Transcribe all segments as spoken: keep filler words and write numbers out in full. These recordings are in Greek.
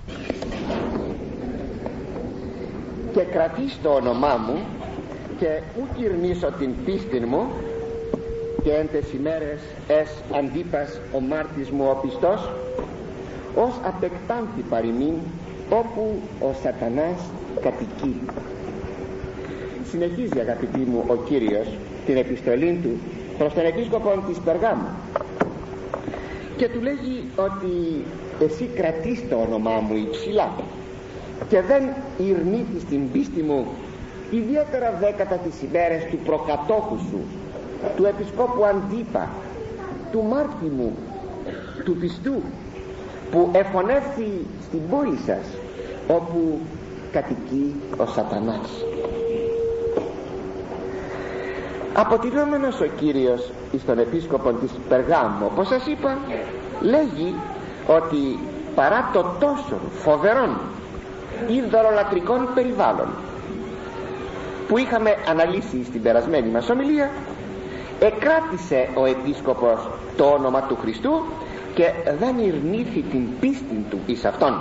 και κρατείς το όνομά μου και ου κυρνήσω την πίστη μου, και εν τες ημέρες εσ αντίπας ο μάρτης μου ο πιστός, ως απεκτάνθη παροιμήν όπου ο σατανάς κατοικεί. Συνεχίζει, αγαπητοί μου, ο Κύριος την επιστολή του προς τον επίσκοπο της Περγάμου και του λέγει ότι εσύ κρατείς το όνομά μου υψηλά και δεν ειρνήθεις την πίστη μου, ιδιαίτερα δε κατά τις ημέρες του προκατόχου σου, του επισκόπου Αντίπα, του μάρτη μου, του πιστού, που εφωνεύθη στην πόλη σας όπου κατοικεί ο σατανάς. Αποτινόμενος ο Κύριος εις τον επίσκοπο της Περγάμου, όπως σας είπα, λέγει ότι παρά το τόσο φοβερόν ειδωλολατρικών περιβάλλον που είχαμε αναλύσει στην περασμένη μας ομιλία, εκράτησε ο επίσκοπος το όνομα του Χριστού και δεν ειρνήθη την πίστη του εις αυτόν.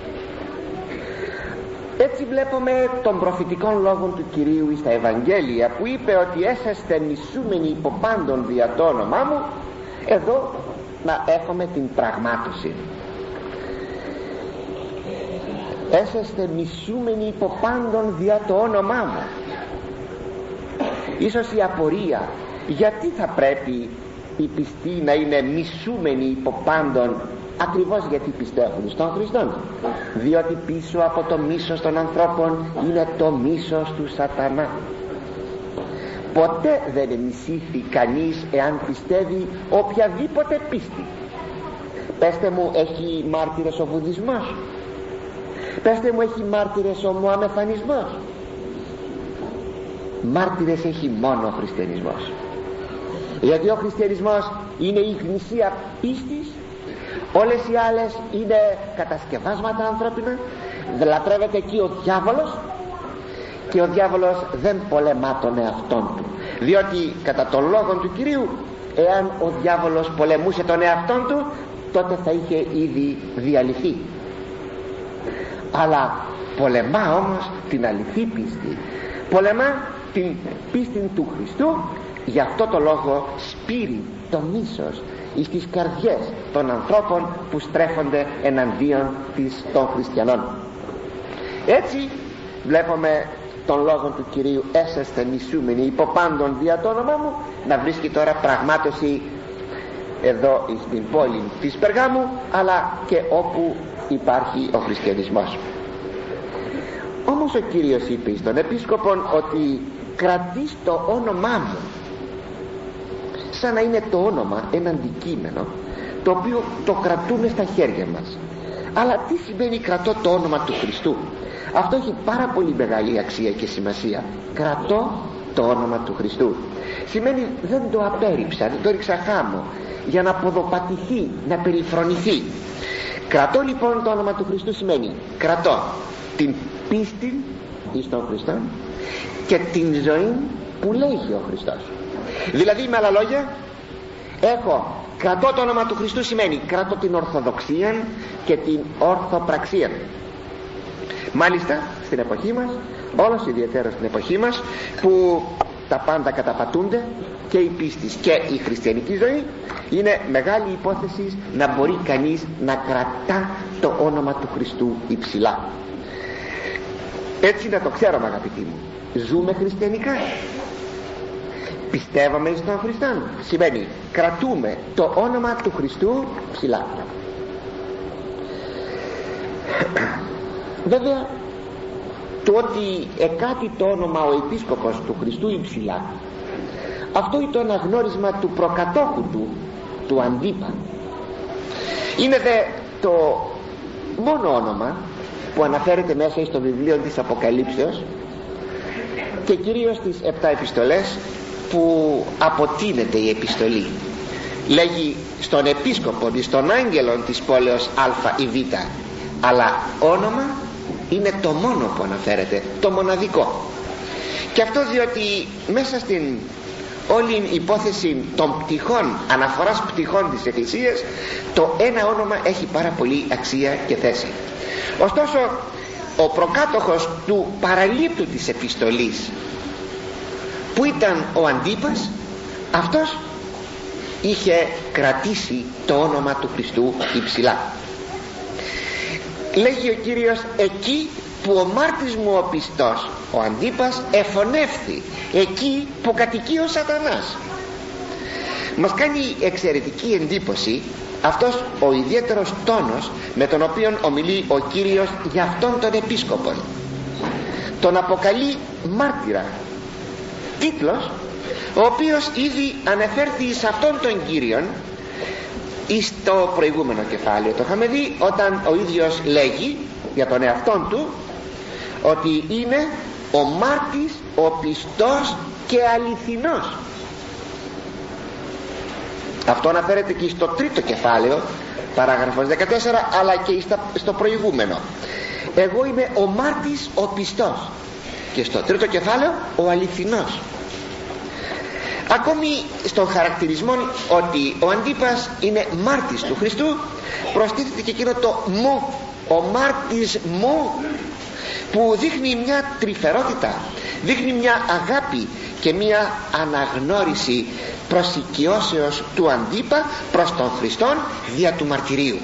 Έτσι βλέπουμε των προφητικών λόγων του Κυρίου εις τα Ευαγγέλια, που είπε ότι έσαστε μισούμενοι υπό πάντων δια το όνομά μου. Εδώ να έχουμε την πραγμάτωση. Έσαστε μισούμενοι υπό πάντων δια το όνομά μου. Ίσως η απορία, γιατί θα πρέπει οι πιστοί να είναι μισούμενοι υπό πάντων? Ακριβώς γιατί πιστεύουν στον Χριστό, διότι πίσω από το μίσος των ανθρώπων είναι το μίσος του σατανά. Ποτέ δεν εμισήθη κανείς εάν πιστεύει οποιαδήποτε πίστη. Πέστε μου, έχει μάρτυρες ο βουδισμός? Πέστε μου, έχει μάρτυρες ο μωαμεθανισμός? Μάρτυρες έχει μόνο ο χριστιανισμός, γιατί ο χριστιανισμός είναι η γνησία πίστης. Όλες οι άλλες είναι κατασκευάσματα ανθρώπινα. Λατρεύεται εκεί ο διάβολος, και ο διάβολος δεν πολεμά τον εαυτόν του, διότι κατά τον λόγο του Κυρίου, εάν ο διάβολος πολεμούσε τον εαυτόν του, τότε θα είχε ήδη διαλυθεί. Αλλά πολεμά όμως την αληθή πίστη, πολεμά την πίστη του Χριστού. Γι' αυτό το λόγο σπείρει το μίσος εις τις καρδιές των ανθρώπων που στρέφονται εναντίον της, των χριστιανών. Έτσι βλέπουμε τον λόγο του Κυρίου, έσαστε μισούμενοι υπό πάντων δια το όνομά μου, να βρίσκει τώρα πραγμάτωση εδώ στην πόλη της Περγάμου, αλλά και όπου υπάρχει ο χριστιανισμός. Όμως ο Κύριος είπε στον επίσκοπον ότι κρατείς το όνομά μου, σαν να είναι το όνομα ένα αντικείμενο το οποίο το κρατούμε στα χέρια μας. Αλλά τι σημαίνει κρατώ το όνομα του Χριστού? Αυτό έχει πάρα πολύ μεγάλη αξία και σημασία. Κρατώ το όνομα του Χριστού σημαίνει δεν το απέρριψα, δεν το ρίξα χάμω για να ποδοπατηθεί, να περιφρονηθεί. Κρατώ λοιπόν το όνομα του Χριστού σημαίνει κρατώ την πίστη εις τον Χριστό και την ζωή που λέγει ο Χριστός. Δηλαδή, με άλλα λόγια, έχω, κρατώ το όνομα του Χριστού σημαίνει κρατώ την ορθοδοξία και την ορθοπραξία. Μάλιστα στην εποχή μας, όλος ιδιαίτερα στην εποχή μας, που τα πάντα καταπατούνται, και η πίστη και η χριστιανική ζωή, είναι μεγάλη υπόθεση να μπορεί κανείς να κρατά το όνομα του Χριστού υψηλά. Έτσι να το ξέρουμε, αγαπητοί μου, ζούμε χριστιανικά, πιστεύαμε εις τον Χριστό, σημαίνει κρατούμε το όνομα του Χριστού ψηλά. Βέβαια, το ότι εκάτει το όνομα ο επίσκοπος του Χριστού υψηλά, αυτό είναι το αναγνώρισμα του προκατόχου του, του Αντίπα. Είναι δε το μόνο όνομα που αναφέρεται μέσα στο βιβλίο της Αποκαλύψεως, και κυρίως στις επτά επιστολές που αποτείνεται η επιστολή. Λέγει στον επίσκοπο, στον άγγελον της πόλεως Α ή Β, αλλά όνομα είναι το μόνο που αναφέρεται, το μοναδικό. Και αυτό διότι μέσα στην όλη η υπόθεση των πτυχών, αναφοράς πτυχών της Εκκλησίας, το ένα όνομα έχει πάρα πολύ αξία και θέση. Ωστόσο ο προκάτοχος του παραλήπτου της επιστολής, που ήταν ο Αντίπας, αυτός είχε κρατήσει το όνομα του Χριστού υψηλά. Λέγει ο Κύριος, εκεί που ο μάρτης μου ο πιστός, ο Αντίπας, εφωνεύθη, εκεί που κατοικεί ο Σατανάς. Μας κάνει εξαιρετική εντύπωση αυτός ο ιδιαίτερος τόνος με τον οποίο ομιλεί ο Κύριος για αυτόν τον επίσκοπο. Τον αποκαλεί μάρτυρα, τίτλος ο οποίος ήδη ανεφέρθη σε αυτόν τον Κύριον στο προηγούμενο κεφάλαιο. Το είχαμε δει όταν ο ίδιος λέγει για τον εαυτόν του ότι είναι ο μάρτης, ο πιστός και αληθινός. Αυτό αναφέρεται και στο τρίτο κεφάλαιο, παράγραφος δεκατέσσερα, αλλά και στο προηγούμενο. Εγώ είμαι ο μάρτης, ο πιστός, και στο τρίτο κεφάλαιο ο αληθινός. Ακόμη στον χαρακτηρισμό ότι ο Αντίπας είναι μάρτης του Χριστού, προστίθεται και εκείνο το μου, ο μάρτης μου, που δείχνει μια τρυφερότητα, δείχνει μια αγάπη και μια αναγνώριση προσοικειώσεως του Αντίπα προς τον Χριστόν δια του μαρτυρίου.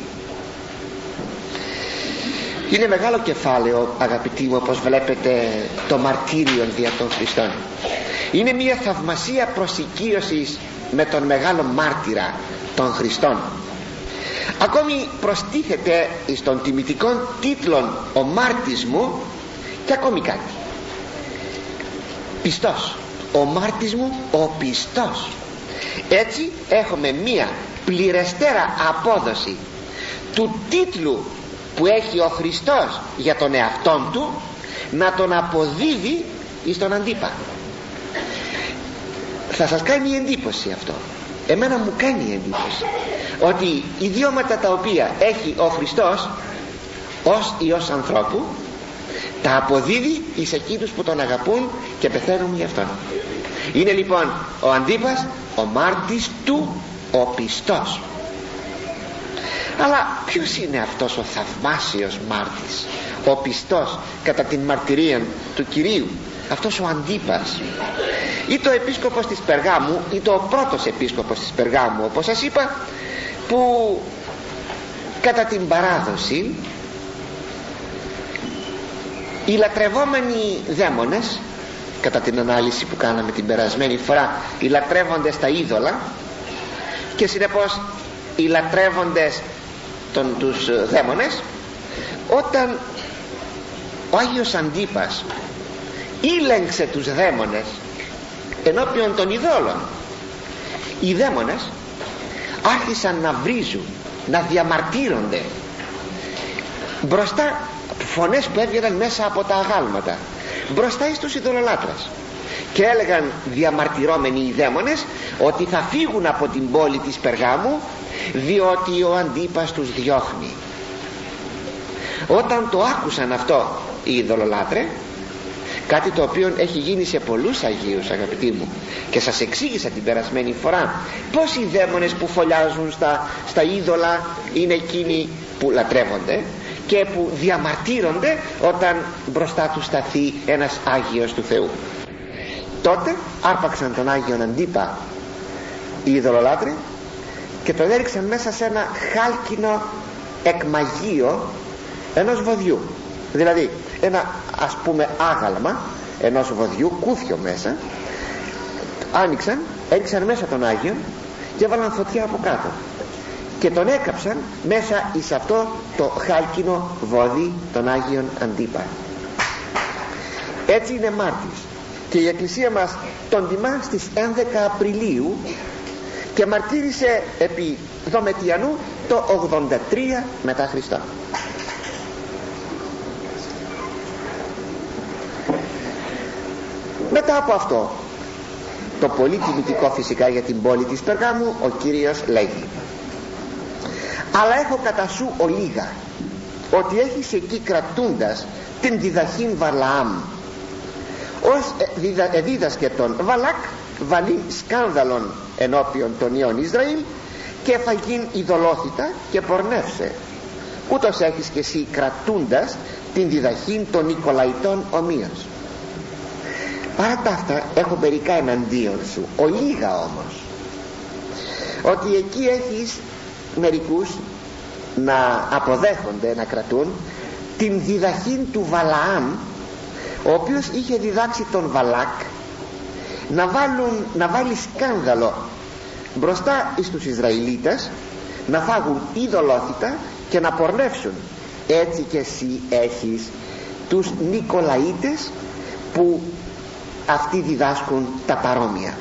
Είναι μεγάλο κεφάλαιο, αγαπητοί μου, όπως βλέπετε, το μαρτύριο δια των Χριστών. Είναι μια θαυμασία προσοικείωσης με τον μεγάλο μάρτυρα των Χριστών. Ακόμη προστίθεται στον τιμητικών τίτλων ο μάρτης μου και ακόμη κάτι. Πιστός, ο μάρτης μου ο πιστός. Έτσι έχουμε μία πληρεστέρα απόδοση του τίτλου που έχει ο Χριστός για τον εαυτόν του, να τον αποδίδει στον Αντίπα. Θα σας κάνει εντύπωση αυτό. Εμένα μου κάνει εντύπωση ότι ιδιώματα τα οποία έχει ο Χριστός ως Υιός ανθρώπου, τα αποδίδει εις εκείνους που τον αγαπούν και πεθαίνουν για αυτόν. Είναι λοιπόν ο Αντίπας ο μάρτης του, ο πιστός. Αλλά ποιος είναι αυτός ο θαυμάσιος μάρτης, ο πιστός κατά την μαρτυρία του Κυρίου? Αυτός ο Αντίπας, ή το επίσκοπος της Περγάμου, ή το πρώτος επίσκοπος της Περγάμου, όπως σας είπα, που κατά την παράδοση οι λατρευόμενοι δαίμονες, κατά την ανάλυση που κάναμε την περασμένη φορά, οι λατρεύοντες τα είδωλα, και συνεπώς οι λατρεύοντες των, τους δαίμονες, όταν ο Άγιος Αντίπας ήλεγξε τους δαίμονες ενώπιον των ειδόλων, οι δαίμονες άρχισαν να βρίζουν, να διαμαρτύρονται μπροστά, φωνές που έβγαιναν μέσα από τα αγάλματα, μπροστά στους ειδωλολάτρες, και έλεγαν διαμαρτυρώμενοι οι δαίμονες ότι θα φύγουν από την πόλη της Περγάμου διότι ο Αντίπας τους διώχνει. Όταν το άκουσαν αυτό οι ειδωλολάτρες, κάτι το οποίο έχει γίνει σε πολλούς Αγίους, αγαπητοί μου, και σας εξήγησα την περασμένη φορά πως οι δαίμονες που φωλιάζουν στα, στα είδωλα είναι εκείνοι που λατρεύονται και που διαμαρτύρονται όταν μπροστά τους σταθεί ένας Άγιος του Θεού. Τότε άρπαξαν τον Άγιον Αντίπα οι ειδωλολάτροι και τον έριξαν μέσα σε ένα χάλκινο εκμαγείο ενός βοδιού, δηλαδή ένα, ας πούμε, άγαλμα ενός βοδιού, κούφιο μέσα. Άνοιξαν, έριξαν μέσα τον Άγιον και έβαλαν φωτιά από κάτω και τον έκαψαν μέσα εις αυτό το χάλκινο βόδι τον Άγιον Αντίπα. Έτσι είναι μάρτης, και η Εκκλησία μας τον τιμά στις έντεκα Απριλίου και μαρτύρησε επί Δομετιανού το ογδόντα τρία μετά Χριστό. Μετά από αυτό, το πολύ τιμητικό φυσικά για την πόλη της Περγάμου, ο Κύριος λέγει: αλλά έχω κατά σου ολίγα ότι έχεις εκεί κρατούντας την διδαχήν Βαλαάμ, ως διδα, δίδασκε τον Βαλάκ βαλεί σκάνδαλον ενώπιον των ιών Ισραήλ και θα γίνει ειδωλόθητα και πορνεύσε. Ούτως έχεις και εσύ κρατούντας την διδαχήν των Νικολαϊτών ομοίως. Παρά τα αυτά έχω μερικά εναντίον σου, ολίγα όμως, ότι εκεί έχεις μερικούς να αποδέχονται, να κρατούν την διδαχήν του Βαλαάμ, ο οποίος είχε διδάξει τον Βαλάκ να, βάλουν, να βάλει σκάνδαλο μπροστά στους Ισραηλίτες, να φάγουν ειδωλόθητα και να πορνεύσουν. Έτσι και εσύ έχεις τους Νικολαίτες που αυτοί διδάσκουν τα παρόμοια,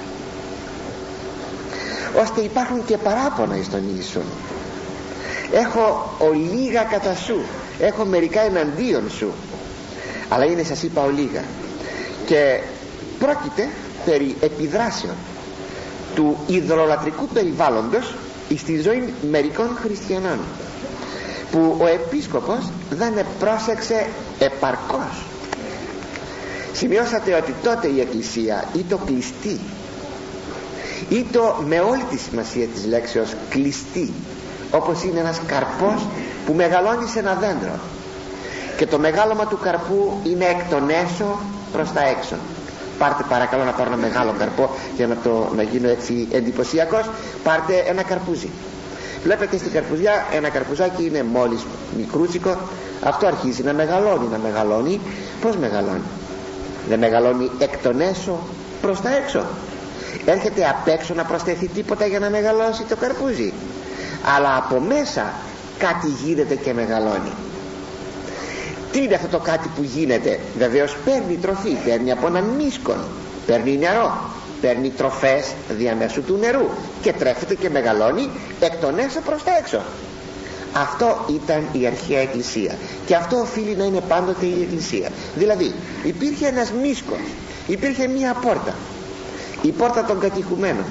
ώστε υπάρχουν και παράπονα εις τον Ιησούν. Έχω ολίγα κατά σου, έχω μερικά εναντίον σου, αλλά είναι, σας είπα, ολίγα. Και πρόκειται περί επιδράσεων του ειδωλολατρικού περιβάλλοντος στη ζωή μερικών χριστιανών, που ο επίσκοπος δεν επρόσεξε επαρκώς. Σημειώσατε ότι τότε η Εκκλησία ή το κλειστή, ή το με όλη τη σημασία της λέξεως κλειστή, όπως είναι ένας καρπός που μεγαλώνει σε ένα δέντρο, και το μεγάλωμα του καρπού είναι εκ των έσω προς τα έξω. Πάρτε παρακαλώ να πάρω ένα μεγάλο καρπό για να, το, να γίνω έτσι εντυπωσιακός. Πάρτε ένα καρπούζι. Βλέπετε στην καρπουζιά ένα καρπουζάκι είναι μόλις μικρούτσικο. Αυτό αρχίζει να μεγαλώνει, να μεγαλώνει. Πώς μεγαλώνει? Δεν μεγαλώνει εκ των έσω προς τα έξω. Έρχεται απ' έξω να προσθεθεί τίποτα για να μεγαλώσει το καρπούζι, αλλά από μέσα κάτι γίνεται και μεγαλώνει. Τι είναι αυτό το κάτι που γίνεται? Βεβαίως παίρνει τροφή, παίρνει από έναν μίσκον, παίρνει νερό, παίρνει τροφές διαμέσου του νερού και τρέφεται και μεγαλώνει εκ των έσω προς τα έξω. Αυτό ήταν η αρχαία Εκκλησία, και αυτό οφείλει να είναι πάντοτε η Εκκλησία. Δηλαδή υπήρχε ένας μίσκος, υπήρχε μία πόρτα, η πόρτα των κατηχουμένων.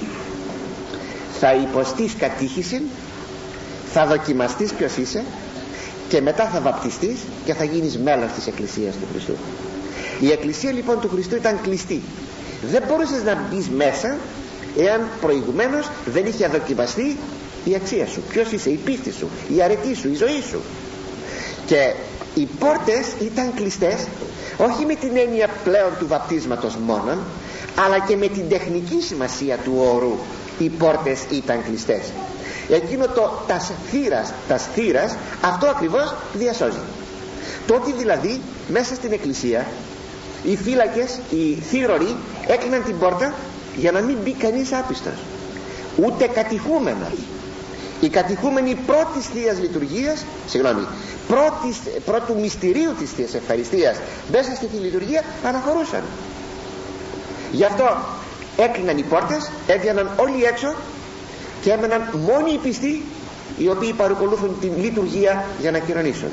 Θα υποστείς κατήχηση, θα δοκιμαστείς ποιος είσαι, και μετά θα βαπτιστείς και θα γίνεις μέλος της Εκκλησίας του Χριστού. Η Εκκλησία λοιπόν του Χριστού ήταν κλειστή. Δεν μπορούσες να μπεις μέσα εάν προηγουμένως δεν είχε δοκιμαστεί η αξία σου, ποιος είσαι, η πίστη σου, η αρετή σου, η ζωή σου. Και οι πόρτες ήταν κλειστές, όχι με την έννοια πλέον του βαπτίσματος μόνον, αλλά και με την τεχνική σημασία του όρου. Οι πόρτες ήταν κλειστές. Εκείνο το τας θύρας, τας θύρας, αυτό ακριβώς διασώζει. Το ότι δηλαδή μέσα στην Εκκλησία οι φύλακες, οι θύρωροι έκλειναν την πόρτα για να μην μπει κανείς άπιστος, ούτε κατηχούμενος. Οι κατηχούμενοι πρώτης Θείας Λειτουργίας, συγγνώμη, πρώτης, πρώτου μυστηρίου της Θείας Ευχαριστίας μέσα στη Θεία Λειτουργία αναχωρούσαν. Γι' αυτό έκλειναν οι πόρτες, έβγαιναν όλοι έξω και έμεναν μόνοι οι πιστοί, οι οποίοι παρακολουθούν την λειτουργία για να κοινωνήσουν.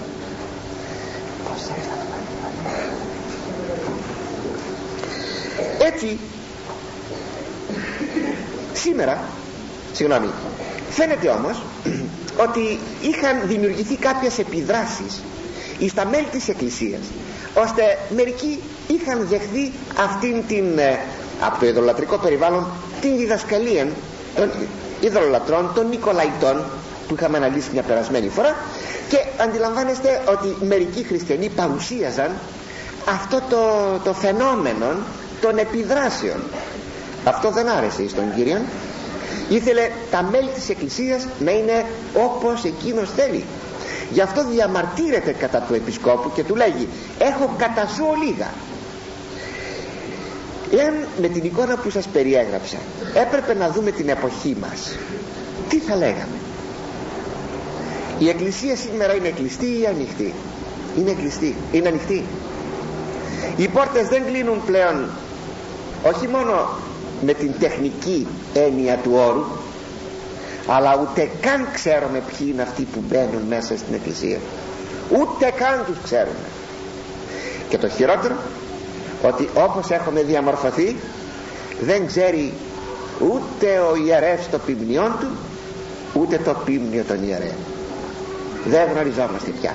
Έτσι σήμερα, συγγνώμη, φαίνεται όμως ότι είχαν δημιουργηθεί κάποιες επιδράσεις στα μέλη της Εκκλησίας, ώστε μερικοί είχαν δεχθεί αυτήν την, από το ειδωλολατρικό περιβάλλον, την διδασκαλία των ειδωλολατρών, των Νικολαϊτών, που είχαμε αναλύσει μια περασμένη φορά. Και αντιλαμβάνεστε ότι μερικοί χριστιανοί παρουσίαζαν αυτό το, το φαινόμενο των επιδράσεων. Αυτό δεν άρεσε στον Κύριον. Ήθελε τα μέλη της Εκκλησίας να είναι όπως εκείνος θέλει. Γι' αυτό διαμαρτύρεται κατά του επισκόπου και του λέγει: έχω κατά σου ολίγα. Εάν με την εικόνα που σας περιέγραψα έπρεπε να δούμε την εποχή μας, τι θα λέγαμε? Η Εκκλησία σήμερα είναι κλειστή ή ανοιχτή? Είναι κλειστή, είναι ανοιχτή. Οι πόρτες δεν κλείνουν πλέον, όχι μόνο με την τεχνική έννοια του όρου, αλλά ούτε καν ξέρουμε ποιοι είναι αυτοί που μπαίνουν μέσα στην Εκκλησία. Ούτε καν τους ξέρουμε. Και το χειρότερο, ότι όπως έχουμε διαμορφωθεί, δεν ξέρει ούτε ο ιερεύς το ποιμνιόν του, ούτε το ποίμνιο των ιερέων. Δεν γνωριζόμαστε πια.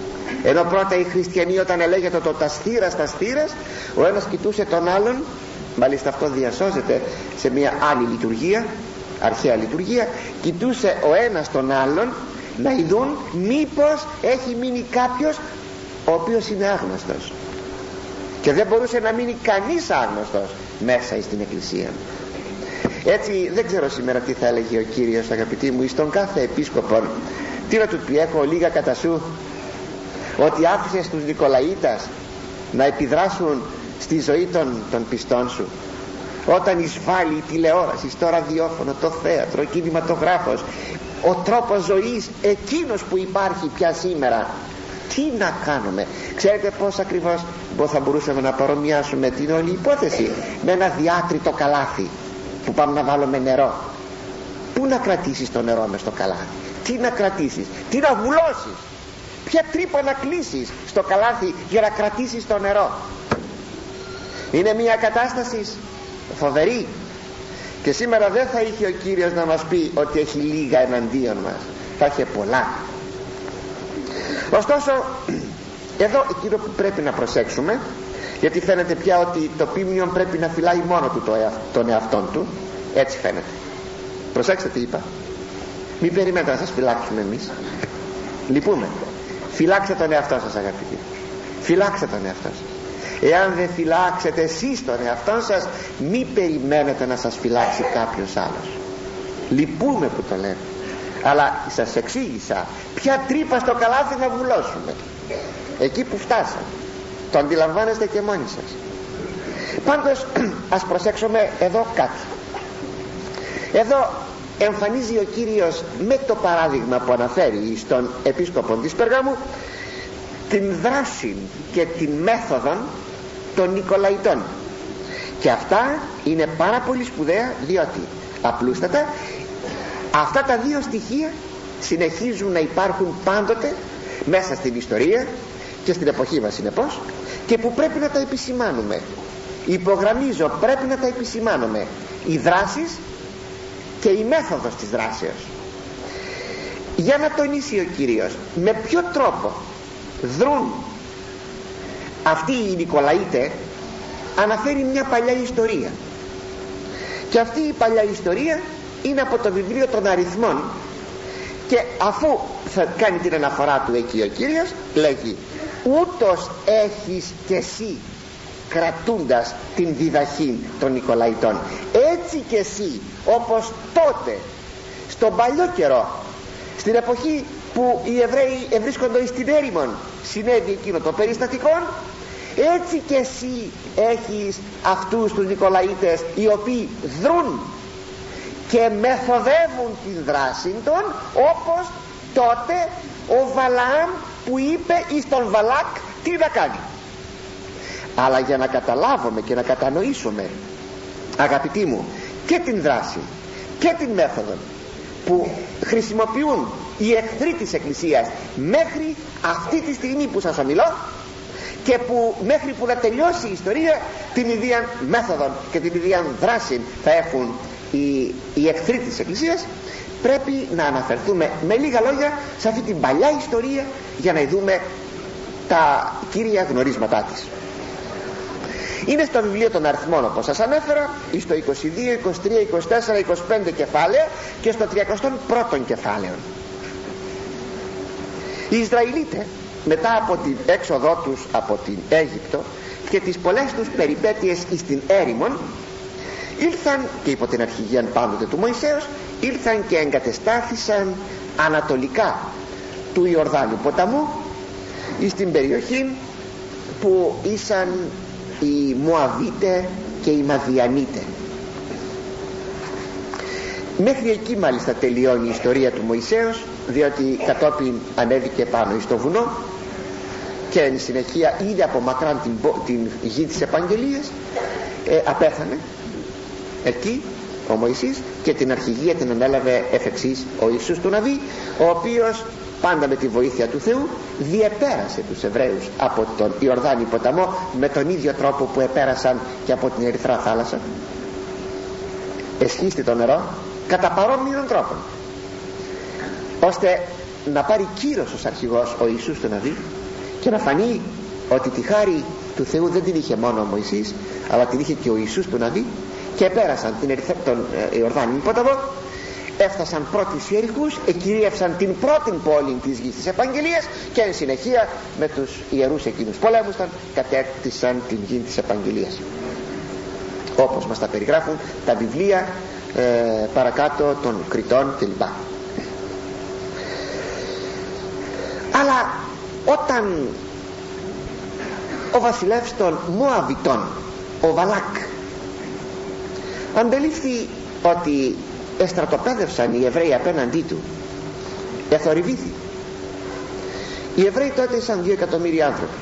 Ενώ πρώτα οι χριστιανοί, όταν ελέγεται το τας θύρας τας θύρας, ο ένας κοιτούσε τον άλλον μάλιστα αυτό διασώζεται σε μια άλλη λειτουργία, αρχαία λειτουργία, κοιτούσε ο ένας τον άλλον να ειδούν μήπως έχει μείνει κάποιος ο οποίος είναι άγνωστος, και δεν μπορούσε να μείνει κανείς άγνωστος μέσα στην εκκλησία. Έτσι δεν ξέρω σήμερα τι θα έλεγε ο Κύριος, αγαπητοί μου, εις τον κάθε επίσκοπο τι να του πει: έχω λίγα κατά σου ότι άφησες τους Νικολαίτας να επιδράσουν στη ζωή των, των πιστών σου, όταν εισβάλλει η τηλεόραση, το ραδιόφωνο, το θέατρο, ο κινηματογράφος, ο τρόπος ζωής εκείνος που υπάρχει πια σήμερα. Τι να κάνουμε? Ξέρετε πως ακριβώς θα μπορούσαμε να παρομοιάσουμε την όλη υπόθεση με ένα διάτριτο καλάθι που πάμε να βάλουμε νερό. Πού να κρατήσεις το νερό μες στο καλάθι? Τι να κρατήσεις? Τι να βουλώσεις? Ποια τρύπα να κλείσεις στο καλάθι για να κρατήσεις το νερό? Είναι μια κατάσταση φοβερή, και σήμερα δεν θα είχε ο Κύριος να μας πει ότι έχει λίγα εναντίον μας, θα είχε πολλά. Ωστόσο εδώ εκείνο που πρέπει να προσέξουμε, γιατί φαίνεται πια ότι το πίμνιον πρέπει να φυλάει μόνο του το εαυτ, τον εαυτόν του, έτσι φαίνεται. Προσέξτε τι είπα, μην περιμένετε να σας φυλάξουμε εμείς. Λυπούμε. Φυλάξτε τον εαυτό σας, αγαπητοί, φυλάξτε τον εαυτό σας. Εάν δεν φυλάξετε εσείς τον εαυτό σας, μη περιμένετε να σας φυλάξει κάποιος άλλος. Λυπούμε που το λέμε, αλλά σας εξήγησα ποια τρύπα στο καλάθι να βουλώσουμε. Εκεί που φτάσαμε, το αντιλαμβάνεστε και μόνοι σας. Πάντως ας προσέξουμε εδώ κάτι. Εδώ εμφανίζει ο Κύριος με το παράδειγμα που αναφέρει στον επίσκοπο της Περγάμου την δράση και την μέθοδο των Νικολαητών, και αυτά είναι πάρα πολύ σπουδαία, διότι απλούστατα αυτά τα δύο στοιχεία συνεχίζουν να υπάρχουν πάντοτε μέσα στην ιστορία και στην εποχή μας συνεπώς, και που πρέπει να τα επισημάνουμε. Υπογραμμίζω, πρέπει να τα επισημάνουμε, οι δράσεις και η μέθοδος της δράσεως. Για να τονίσει ο Κύριος με ποιο τρόπο δρούν αυτοί οι Νικολαίτες, αναφέρει μια παλιά ιστορία, και αυτή η παλιά ιστορία είναι από το βιβλίο των Αριθμών, και αφού θα κάνει την αναφορά του εκεί ο Κύριος λέγει: ούτως έχεις και εσύ κρατούντας την διδαχή των Νικολαητών, έτσι και εσύ όπως τότε στον παλιό καιρό, στην εποχή που οι Εβραίοι ευρίσκονται στην έρημον, συνέβη εκείνο το περιστατικό, έτσι και εσύ έχεις αυτούς τους Νικολαίτες οι οποίοι δρούν και μεθοδεύουν την δράση των, όπως τότε ο Βαλαάμ που είπε εις τον Βαλάκ τι να κάνει. Αλλά για να καταλάβουμε και να κατανοήσουμε, αγαπητοί μου, και την δράση και την μέθοδο που χρησιμοποιούν οι εχθροί της Εκκλησίας μέχρι αυτή τη στιγμή που σας ομιλώ, και που μέχρι που να τελειώσει η ιστορία την ίδια μέθοδο και την ίδια δράση θα έχουν οι, οι εχθροί της Εκκλησίας, πρέπει να αναφερθούμε με λίγα λόγια σε αυτή την παλιά ιστορία για να δούμε τα κύρια γνωρίσματά της. Είναι στο βιβλίο των Αριθμών, όπως σας ανέφερα, στο είκοσι δύο, είκοσι τρία, είκοσι τέσσερα, είκοσι πέντε κεφάλαια και στο τριακοστό πρώτο κεφάλαιο. Οι Ισραηλίτες μετά από την έξοδό τους από την Αίγυπτο και τις πολλές τους περιπέτειες στην έρημον, ήλθαν, και υπό την αρχηγία πάντοτε του Μωυσέως, ήλθαν και εγκατεστάθησαν ανατολικά του Ιορδάνου ποταμού, στην περιοχή που ήσαν οι Μωαβίτε και οι Μαδιανίτε. Μέχρι εκεί μάλιστα τελειώνει η ιστορία του Μωυσέως, διότι κατόπιν ανέβηκε πάνω στο βουνό και εν συνεχεία είδε από μακράν την, την γη της επαγγελίας, ε, απέθανε εκεί ο Μωυσής, και την αρχηγία την ανέλαβε εφ' εξής ο Ιησούς του Ναβί, ο οποίος πάντα με τη βοήθεια του Θεού διεπέρασε τους Εβραίους από τον Ιορδάνη ποταμό με τον ίδιο τρόπο που επέρασαν και από την Ερυθρά θάλασσα. Εσχίστη το νερό κατά παρόμοιων τρόπων, ώστε να πάρει κύρος ως αρχηγός ο Ιησούς του Ναβί και να φανεί ότι τη χάρη του Θεού δεν την είχε μόνο ο Μωυσής, αλλά την είχε και ο Ιησούς του Ναβί, και πέρασαν την Ερυθ... τον ε, Ιορδάνη ποταμό, έφτασαν πρώτοι στους Ιεριχούς, εκυρίευσαν την πρώτη πόλη της γης της Επαγγελίας, και εν συνεχεία με τους ιερούς εκείνους πολέμους κατέκτησαν την γη της Επαγγελίας, όπως μας τα περιγράφουν τα βιβλία ε, παρακάτω των Κριτών κλπ. Αλλά όταν ο βασιλεύς των Μωαβιτών, ο Βαλάκ, αντελήφθη ότι εστρατοπέδευσαν οι Εβραίοι απέναντί του, εθορυβήθη. Οι Εβραίοι τότε ήσαν δύο εκατομμύρια άνθρωποι.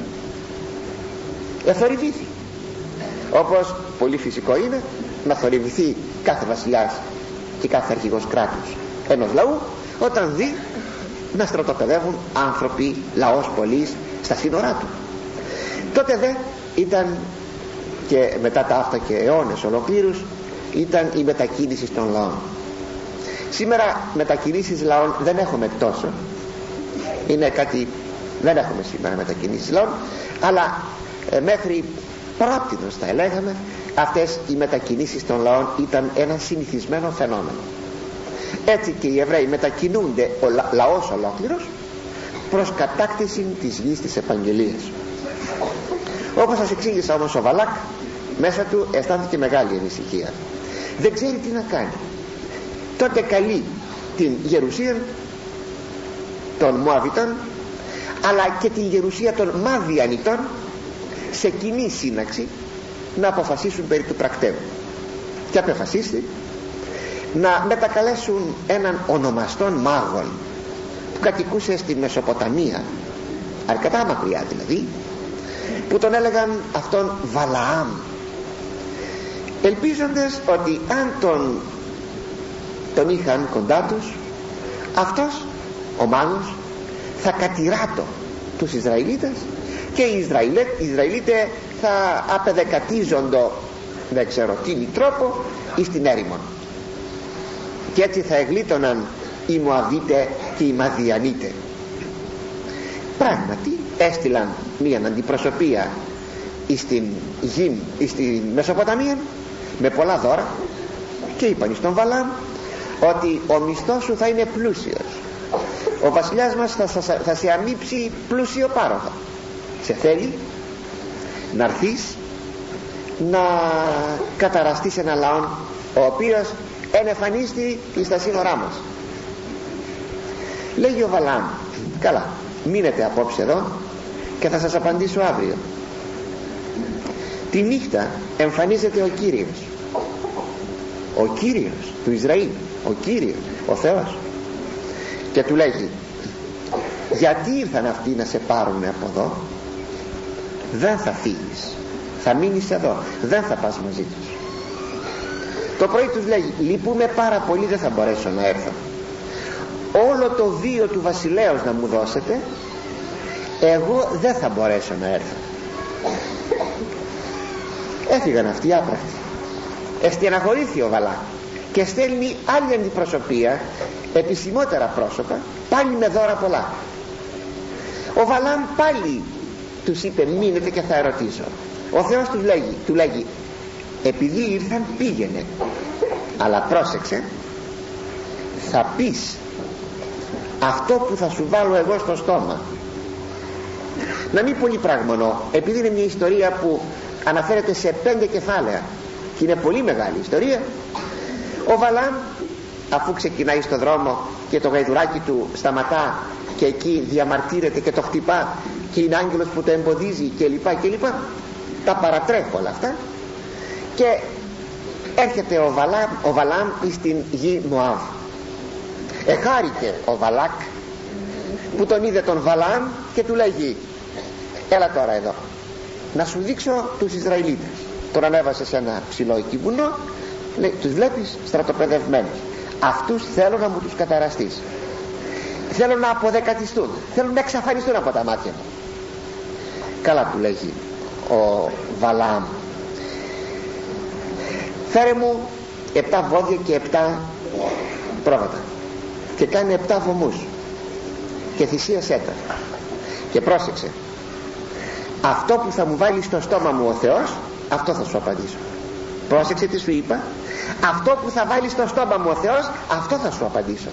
Εθορυβήθη, όπως πολύ φυσικό είναι να θορυβηθεί κάθε βασιλιάς και κάθε αρχηγός κράτους ενός λαού όταν δει να στρατοπεδεύουν άνθρωποι, λαός πολύς, στα σύνορά του. Τότε δε ήταν, και μετά τα αυτά και αιώνες ολοκλήρους, ήταν η μετακίνηση των λαών. Σήμερα μετακινήσεις λαών δεν έχουμε τόσο, είναι κάτι, δεν έχουμε σήμερα μετακινήσεις λαών, αλλά ε, μέχρι πρόπτυνος θα έλεγαμε, αυτές οι μετακινήσεις των λαών ήταν ένα συνηθισμένο φαινόμενο. Έτσι και οι Εβραίοι μετακινούνται, ο λα, λαός ολόκληρος, προς κατάκτηση της γης της Επαγγελίας. Όπως σας εξήγησα όμως, ο Βαλάκ μέσα του αισθάνθηκε μεγάλη ανησυχία, δεν ξέρει τι να κάνει. Τότε καλεί την γερουσία των Μωαβιτών, αλλά και την γερουσία των Μαδιανιτών σε κοινή σύναξη να αποφασίσουν περί του πρακτέου, και απεφασίστη να μετακαλέσουν έναν ονομαστόν μάγων που κατοικούσε στη Μεσοποταμία, αρκετά μακριά δηλαδή, που τον έλεγαν αυτόν Βαλαάμ, ελπίζοντας ότι αν τον, τον είχαν κοντά τους, αυτός ο μάγος θα κατηράτω τους Ισραηλίτες και οι Ισραηλίτες θα απεδεκατίζοντο, δεν ξέρω τι τρόπο, εις την έρημον, και έτσι θα εγλίτωναν οι Μωαβίτε και οι Μαδιανίτε. Πράγματι έστειλαν μια αντιπροσωπεία εις την γη, εις την Μεσοποταμία, με πολλά δώρα, και είπαν στον Βαλάμ ότι ο μισθός σου θα είναι πλούσιος, ο βασιλιάς μας θα, θα, θα σε αμείψει πλούσιο πάροχα. Σε θέλει να έρθεις να καταραστείς ένα λαό ο οποίος ενεφανίστη στα σύνορά μας. Λέγει ο Βαλάμ, καλά, μείνετε απόψε εδώ και θα σας απαντήσω αύριο. Τη νύχτα εμφανίζεται ο Κύριος, ο Κύριος του Ισραήλ, ο Κύριος, ο Θεός, και του λέγει, γιατί ήρθαν αυτοί να σε πάρουν από εδώ? Δεν θα φύγεις, θα μείνεις εδώ, δεν θα πας μαζί τους. Το πρωί τους λέγει, λυπούμε πάρα πολύ, δεν θα μπορέσω να έρθω. Όλο το βίο του βασιλέως να μου δώσετε, εγώ δεν θα μπορέσω να έρθω. Έφυγαν αυτοί άπρακτοι. Εστιαναχωρήθη ο Βαλάκ και στέλνει άλλη αντιπροσωπεία, επισημότερα πρόσωπα, πάλι με δώρα πολλά. Ο Βαλάμ πάλι τους είπε, μείνετε και θα ερωτήσω. Ο Θεός τους λέγει, του λέγει, επειδή ήρθαν, πήγαινε, αλλά πρόσεξε, θα πεις αυτό που θα σου βάλω εγώ στο στόμα. Να μην πολύ πράγμονο, επειδή είναι μια ιστορία που αναφέρεται σε πέντε κεφάλαια και είναι πολύ μεγάλη ιστορία. Ο Βαλάμ, αφού ξεκινάει στο δρόμο και το γαϊδουράκι του σταματά και εκεί διαμαρτύρεται και το χτυπά και είναι άγγελος που το εμποδίζει και λοιπά και λοιπά, τα παρατρέχω όλα αυτά, και έρχεται ο Βαλάμ, ο Βαλάμ στην γη Μωάβ. Εχάρηκε ο Βαλάκ που τον είδε τον Βαλάμ και του λέγει, έλα τώρα εδώ να σου δείξω τους Ισραηλίτες. Τον ανέβασε σε ένα ψηλό εκεί βουνό, λέει, τους βλέπεις στρατοπεδευμένους, αυτούς θέλω να μου τους καταραστείς, θέλω να αποδεκατιστούν, θέλω να εξαφανιστούν από τα μάτια μου. Καλά, του λέγει ο Βαλάμ, φέρε μου επτά βόδια και επτά πρόβατα και κάνει επτά βωμούς και θυσίασέ τα, και πρόσεξε, αυτό που θα μου βάλει στο στόμα μου ο Θεός, αυτό θα σου απαντήσω. Πρόσεξε τι σου είπα, αυτό που θα βάλει στο στόμα μου ο Θεός, αυτό θα σου απαντήσω.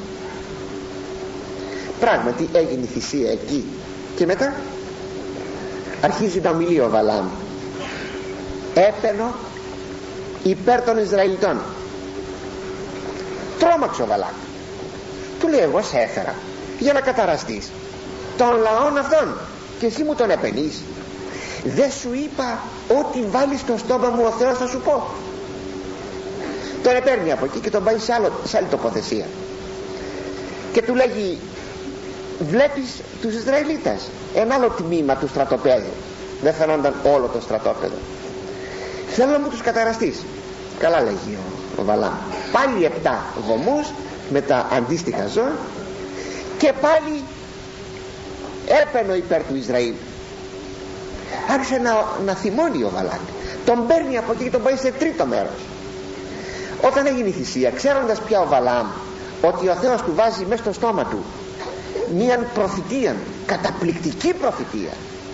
Πράγματι έγινε η θυσία εκεί, και μετά αρχίζει να ομιλεί ο Βαλάμ. Έπαινο υπέρ των Ισραηλιτών. Τρόμαξε ο Βαλάκ. Του λέει, εγώ σε έφερα για να καταραστείς των λαών αυτών και εσύ μου τον επενείς? Δεν σου είπα ό,τι βάλεις στο στόμα μου ο Θεός θα σου πω? Τον επέρνει από εκεί και τον πάει σε, άλλο, σε άλλη τοποθεσία και του λέγει, βλέπεις τους Ισραηλίτες, ένα άλλο τμήμα του στρατοπέδου, δεν φαινόταν όλο το στρατόπεδο, θέλω να μου τους καταραστείς. Καλά, λέγει ο, ο Βαλάμ. Πάλι επτά βωμούς με τα αντίστοιχα ζώα και πάλι έπαινο υπέρ του Ισραήλ. Άρχισε να, να θυμώνει ο Βαλάκ. Τον παίρνει από εκεί και τον πάει σε τρίτο μέρος. Όταν έγινε η θυσία, ξέροντας πια ο Βαλάμ ότι ο Θεός του βάζει μέσα στο στόμα του μίαν προφητεία, καταπληκτική προφητεία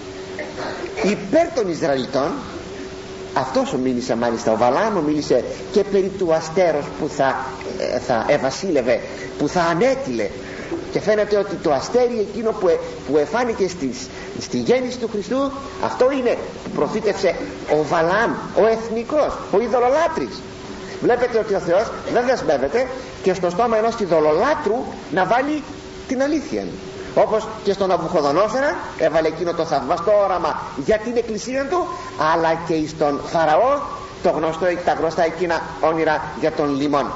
υπέρ των Ισραηλιτών, αυτός ο μίλησε, μάλιστα ο Βαλάμ μίλησε και περί του αστέρος που θα, ε, θα ευασίλευε, που θα ανέτειλε, και φαίνεται ότι το αστέρι εκείνο που, ε, που εφάνηκε στη, στη γέννηση του Χριστού, αυτό είναι που προφήτευσε ο Βαλάμ, ο εθνικός, ο ειδωλολάτρης. Βλέπετε ότι ο Θεός δεν δεσμεύεται και στο στόμα ενός ειδωλολάτρου να βάλει την αλήθεια, όπως και στον Ναβουχοδονόσορα έβαλε εκείνο το θαυμαστό όραμα για την εκκλησία του, αλλά και στον Φαραώ το γνωστό, τα γνωστά εκείνα όνειρα για τον λιμόν.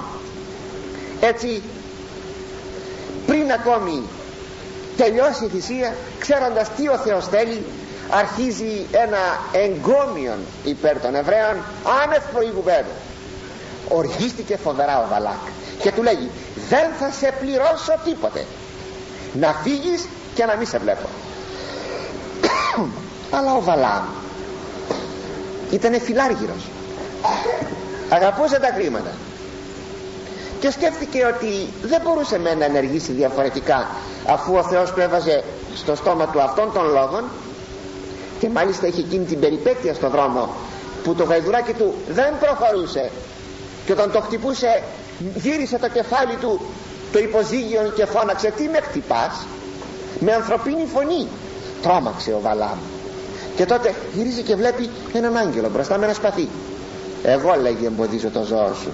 Έτσι, πριν ακόμη τελειώσει η θυσία, ξέροντας τι ο Θεός θέλει, αρχίζει ένα εγκόμιον υπέρ των Εβραίων άνευ προηγουμένου. Οργίστηκε φοβερά ο Βαλάκ και του λέγει, δεν θα σε πληρώσω τίποτε, να φύγεις και να μην σε βλέπω. Αλλά ο Βαλάμ ήταν φιλάργυρος, αγαπούσε τα χρήματα και σκέφτηκε ότι δεν μπορούσε με να ενεργήσει διαφορετικά, αφού ο Θεός του έβαζε στο στόμα του αυτών των λόγων, και μάλιστα είχε εκείνη την περιπέτεια στον δρόμο που το γαϊδουράκι του δεν προχωρούσε και όταν το χτυπούσε γύρισε το κεφάλι του το υποζύγιο και φώναξε, τι με χτυπάς? Με ανθρωπίνη φωνή. Τρόμαξε ο Βαλάμ και τότε γυρίζει και βλέπει έναν άγγελο μπροστά με ένα σπαθί. Εγώ, λέγει, εμποδίζω το ζώο σου,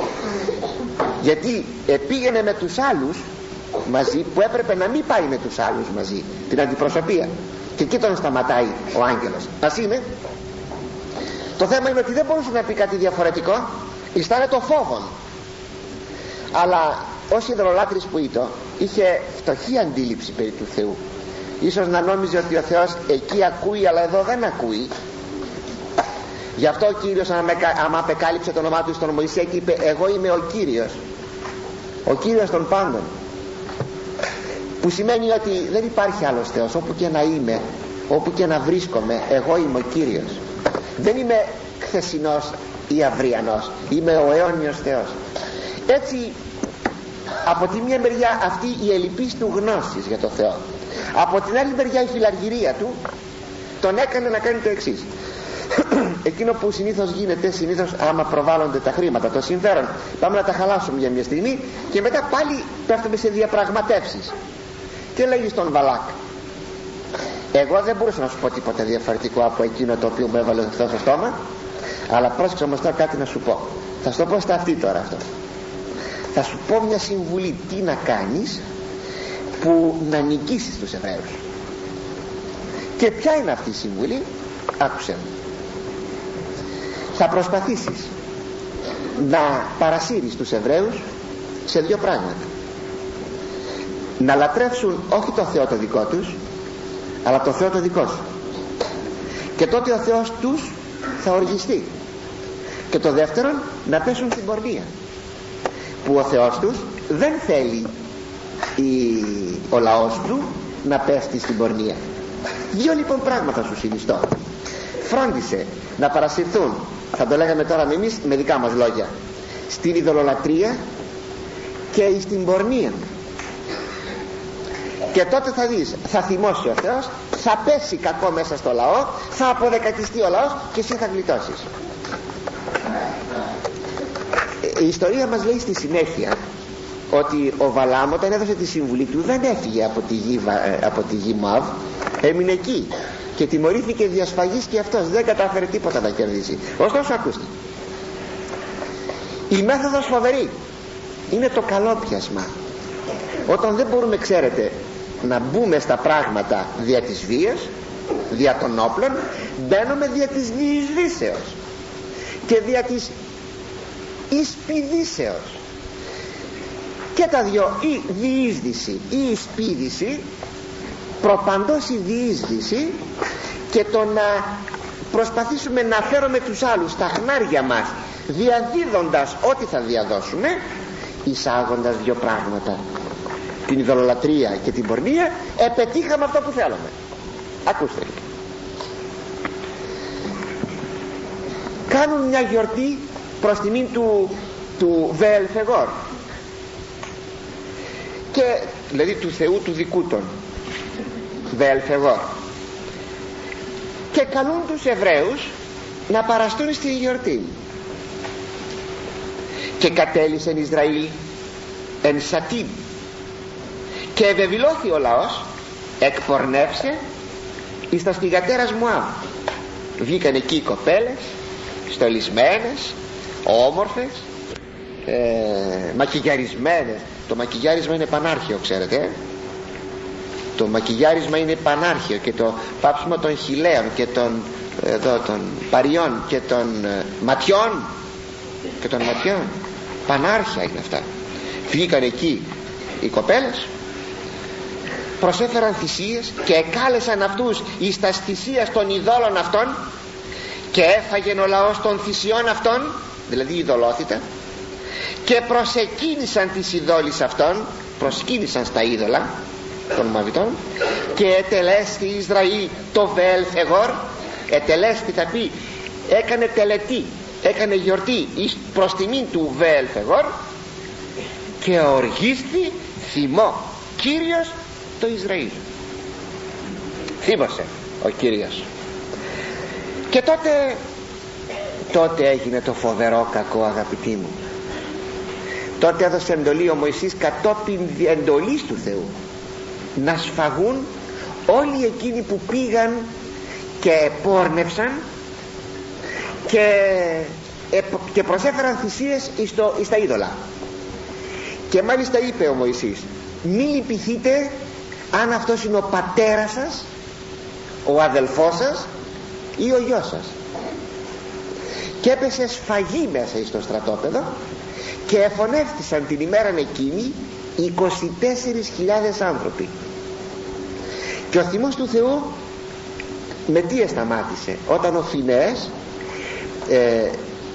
γιατί πήγαινε με τους άλλους μαζί που έπρεπε να μην πάει με τους άλλους μαζί, την αντιπροσωπεία, και εκεί τον σταματάει ο άγγελος. Ας είναι, το θέμα είναι ότι δεν μπορούσε να πει κάτι διαφορετικό, αισθάνε το φόβον, αλλά ως ειδωλολάτρης που ήταν, είχε φτωχή αντίληψη περί του Θεού. Ίσως να νόμιζε ότι ο Θεός εκεί ακούει αλλά εδώ δεν ακούει. Γι' αυτό ο Κύριος, άμα απεκάλυψε το όνομά του στον Μωυσέ και είπε, εγώ είμαι ο Κύριος, ο Κύριος των πάντων, που σημαίνει ότι δεν υπάρχει άλλος Θεός. Όπου και να είμαι, όπου και να βρίσκομαι, εγώ είμαι ο Κύριος. Δεν είμαι χθεσινός ή αυριανός, είμαι ο αιώνιος Θεός. Έτσι, από τη μία μεριά αυτή η ελλειπής του γνώσης για το Θεό, από την άλλη μεριά η φιλαργυρία του τον έκανε να κάνει το εξής. Εκείνο που συνήθως γίνεται, συνήθως άμα προβάλλονται τα χρήματα, το συμφέρον, πάμε να τα χαλάσουμε για μια στιγμή και μετά πάλι πέφτουμε σε διαπραγματεύσεις. Και λέγει στον Βαλάκ, εγώ δεν μπορούσα να σου πω τίποτα διαφορετικό από εκείνο το οποίο μου έβαλε ο Θεός στο στόμα, αλλά πρόσεξε όμως τώρα κάτι να σου πω. Θα σου το πω στα αυτή τώρα αυτό. Θα σου πω μια συμβουλή, τι να κάνεις που να νικήσεις τους Εβραίους. Και ποια είναι αυτή η συμβουλή? Άκουσε μου. Θα προσπαθήσεις να παρασύρεις τους Εβραίους σε δύο πράγματα. Να λατρεύσουν όχι το Θεό το δικό τους, αλλά το Θεό το δικό σου, και τότε ο Θεός τους θα οργιστεί. Και το δεύτερον, να πέσουν στην πορνεία, που ο Θεός τους δεν θέλει η, ο λαός του να πέφτει στην πορνεία. Δύο λοιπόν πράγματα σου συνιστώ. Φρόντισε να παρασυρθούν, θα το λέγαμε τώρα εμείς με δικά μας λόγια, στην ειδωλολατρία και στην πορνεία, και τότε θα δεις, θα θυμώσει ο Θεός θα πέσει κακό μέσα στο λαό, θα αποδεκατιστεί ο λαός και εσύ θα γλιτώσεις. Η ιστορία μας λέει στη συνέχεια ότι ο Βαλάμ, όταν έδωσε τη συμβουλή του, δεν έφυγε από τη γη, από τη γη Μοάβ, έμεινε εκεί και τιμωρήθηκε διασφαγής και αυτός, δεν κατάφερε τίποτα να κερδίσει. Ωστόσο, ακούστε, η μέθοδος φοβερή είναι το καλόπιασμα. Όταν δεν μπορούμε, ξέρετε, να μπούμε στα πράγματα δια της βίας, δια των όπλων, μπαίνουμε δια της διεισδύσεως και δια της εισπηδήσεως. Και τα δυο, η διείσδυση, η εισπήδηση, προπαντός η διείσδυση και το να προσπαθήσουμε να φέρουμε τους άλλους στα χνάρια μας, διαδίδοντας ό,τι θα διαδώσουμε, εισάγοντας δύο πράγματα, την ειδωλολατρία και την πορνεία, επετύχαμε αυτό που θέλουμε. Ακούστε, κάνουν μια γιορτή προς τιμήν του, του Βεελφεγόρ, και δηλαδή του θεού του δικού των, Βεελφεγόρ, και καλούν τους Εβραίους να παραστούν στη γιορτή. Και κατέλυσεν Ισραήλ εν Σατίν, και ευεβηλώθη ο λαός, εκπορνεύσε εις τα στιγατέρας Μωάμ. Βγήκαν εκεί οι κοπέλες στολισμένες, όμορφες, ε, μακιγιαρισμένες. Το μακιγιάρισμα είναι πανάρχαιο, ξέρετε, ε? Το μακιγιάρισμα είναι πανάρχαιο, και το πάψιμο των χιλέων και των, εδώ, των παριών και των ε, ματιών και των ματιών, πανάρχια είναι αυτά. Βγήκαν εκεί οι κοπέλες, προσέφεραν θυσίες και εκάλεσαν αυτούς εις τας θυσίας των ειδόλων αυτών, και έφαγεν ο λαός των θυσιών αυτών, δηλαδή η ειδωλότητα, και προσεκίνησαν τις ειδόλεις αυτών, προσκύνησαν στα είδωλα των Μωαβιτών, και ετελέστη Ισραήλ το Βεελφεγόρ. Ετελέστη θα πει έκανε τελετή, έκανε γιορτή εις προς τιμήν του Βεελφεγόρ, και οργίστη θυμό Κύριος το Ισραήλ. Θύμωσε ο Κύριος. Και τότε τότε έγινε το φοβερό κακό, αγαπητοί μου. Τότε έδωσε εντολή ο Μωυσής, κατόπιν εντολής του Θεού, να σφαγούν όλοι εκείνοι που πήγαν και επόρνευσαν και, και προσέφεραν θυσίες εις, το, εις τα είδωλα. Και μάλιστα είπε ο Μωυσής, μη λυπηθείτε αν αυτός είναι ο πατέρας σας, ο αδελφός σας ή ο γιος σας. Και έπεσε σφαγή μέσα εις το στρατόπεδο, και εφωνεύτησαν την ημέραν εκείνη είκοσι τέσσερις χιλιάδες άνθρωποι. Και ο θυμός του Θεού με τι εσταμάτησε? Όταν ο Φινεές ε,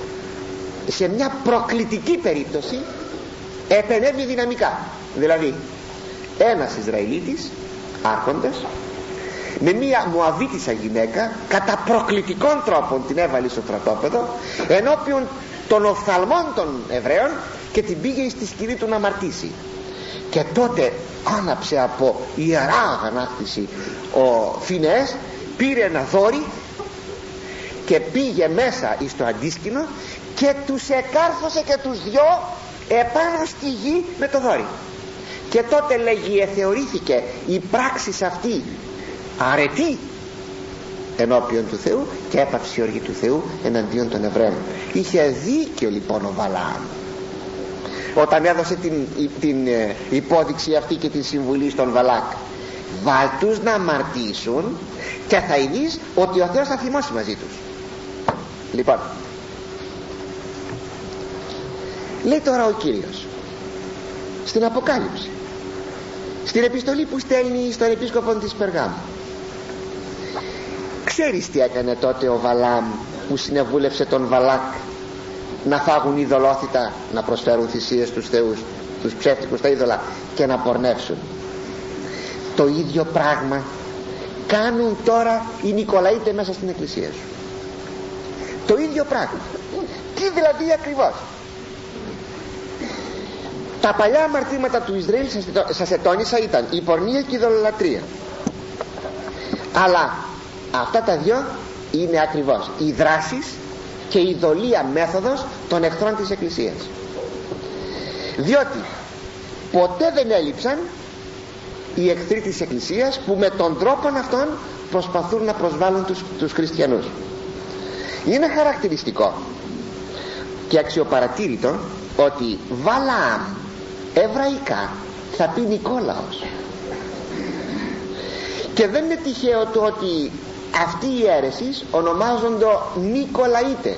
σε μια προκλητική περίπτωση επενέβη δυναμικά. Δηλαδή ένας Ισραηλίτης άρχοντας με μια Μωαβίτισσα γυναίκα κατά προκλητικών τρόπων την έβαλε στο στρατόπεδο ενώπιον των οφθαλμών των Εβραίων, και την πήγε στη σκηνή του να αμαρτήσει. Και τότε άναψε από ιερά αγανάκτηση ο Φινεές, πήρε ένα δόρυ και πήγε μέσα εις το αντίσκηνο και τους εκάρθωσε και τους δυο επάνω στη γη με το δόρυ. Και τότε, λέγει, εθεωρήθηκε η πράξη αυτή αρετή ενώπιον του Θεού, και έπαυσε η οργή του Θεού εναντίον των Εβραίων. Είχε δίκιο λοιπόν ο Βαλάμ όταν έδωσε την, την ε, υπόδειξη αυτή και την συμβουλή στον Βαλάκ. Βάλ τους να αμαρτήσουν και θα ειδείς ότι ο Θεός θα θυμώσει μαζί τους. Λοιπόν, λέει τώρα ο Κύριος στην Αποκάλυψη, στην επιστολή που στέλνει στον επίσκοπο της Περγάμου. Ξέρεις τι έκανε τότε ο Βαλάμ που συνεβούλευσε τον Βαλάκ να φάγουν ειδωλόθητα, να προσφέρουν θυσίες στους θεούς, τους ψεύτικους τα είδωλα, και να πορνεύσουν? Το ίδιο πράγμα κάνουν τώρα οι Νικολαίτες μέσα στην εκκλησία σου. Το ίδιο πράγμα. Τι δηλαδή ακριβώς? Τα παλιά αμαρτήματα του Ισραήλ, σας ετώνησα, ήταν η πορνεία και η ειδωλολατρία. Αλλά αυτά τα δυο είναι ακριβώς οι δράσεις και η δολία μέθοδος των εχθρών της Εκκλησίας, διότι ποτέ δεν έλειψαν οι εχθροί της Εκκλησίας που με τον τρόπο αυτόν προσπαθούν να προσβάλλουν τους, τους χριστιανούς. Είναι χαρακτηριστικό και αξιοπαρατήρητο ότι Βαλαάμ εβραϊκά θα πει Νικόλαος, και δεν είναι τυχαίο το ότι αυτοί οι αίρεσις ονομάζονται Νικολαΐτε.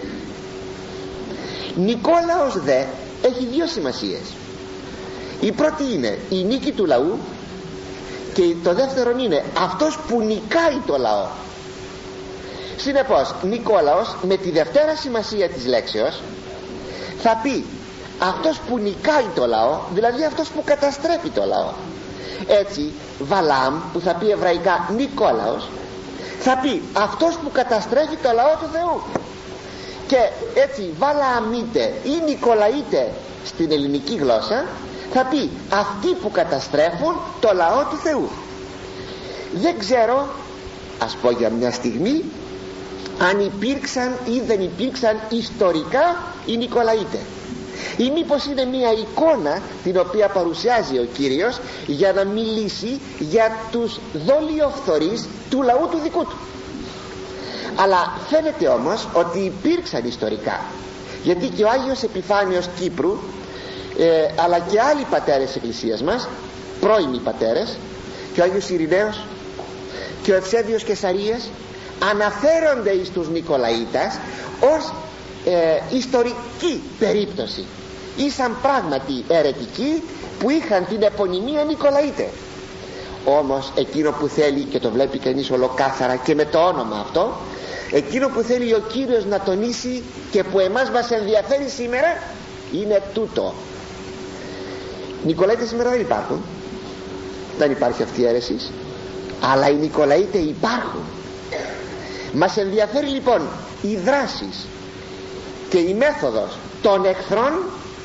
Νικόλαος δε έχει δύο σημασίες. Η πρώτη είναι η νίκη του λαού, και το δεύτερο είναι αυτός που νικάει το λαό. Συνεπώς Νικόλαος με τη δευτέρα σημασία της λέξεως θα πει αυτός που νικάει το λαό, δηλαδή αυτός που καταστρέφει το λαό. Έτσι Βαλαάμ, που θα πει εβραϊκά Νικόλαος, θα πει αυτός που καταστρέφει το λαό του Θεού. Και έτσι Βαλααμίτε ή Νικολαΐτε στην ελληνική γλώσσα θα πει αυτοί που καταστρέφουν το λαό του Θεού. Δεν ξέρω, ας πω για μια στιγμή, αν υπήρξαν ή δεν υπήρξαν ιστορικά οι Νικολαΐτε, ή μήπως είναι μια εικόνα την οποία παρουσιάζει ο Κύριος για να μιλήσει για τους δολιοφθορείς του λαού του δικού του. Αλλά φαίνεται όμως ότι υπήρξαν ιστορικά, γιατί και ο Άγιος Επιφάνιος Κύπρου ε, αλλά και άλλοι πατέρες της Εκκλησίας μας, πρώιμοι πατέρες, και ο Άγιος Ειρηναίος και ο Ευσέβιος Κεσαρίας, αναφέρονται εις τους Νικολαΐτας ως ε, ιστορική περίπτωση, ήσαν πράγματι αιρετικοί που είχαν την επωνυμία Νικολαΐτε. Όμως εκείνο που θέλει, και το βλέπει κανείς ολοκάθαρα και με το όνομα αυτό, εκείνο που θέλει ο Κύριος να τονίσει και που εμάς μας ενδιαφέρει σήμερα είναι τούτο. Νικολαΐτες σήμερα δεν υπάρχουν, δεν υπάρχει αυτή η αίρεση, αλλά οι Νικολαΐτε υπάρχουν. Μας ενδιαφέρει λοιπόν οι δράσεις και η μέθοδος των εχθρών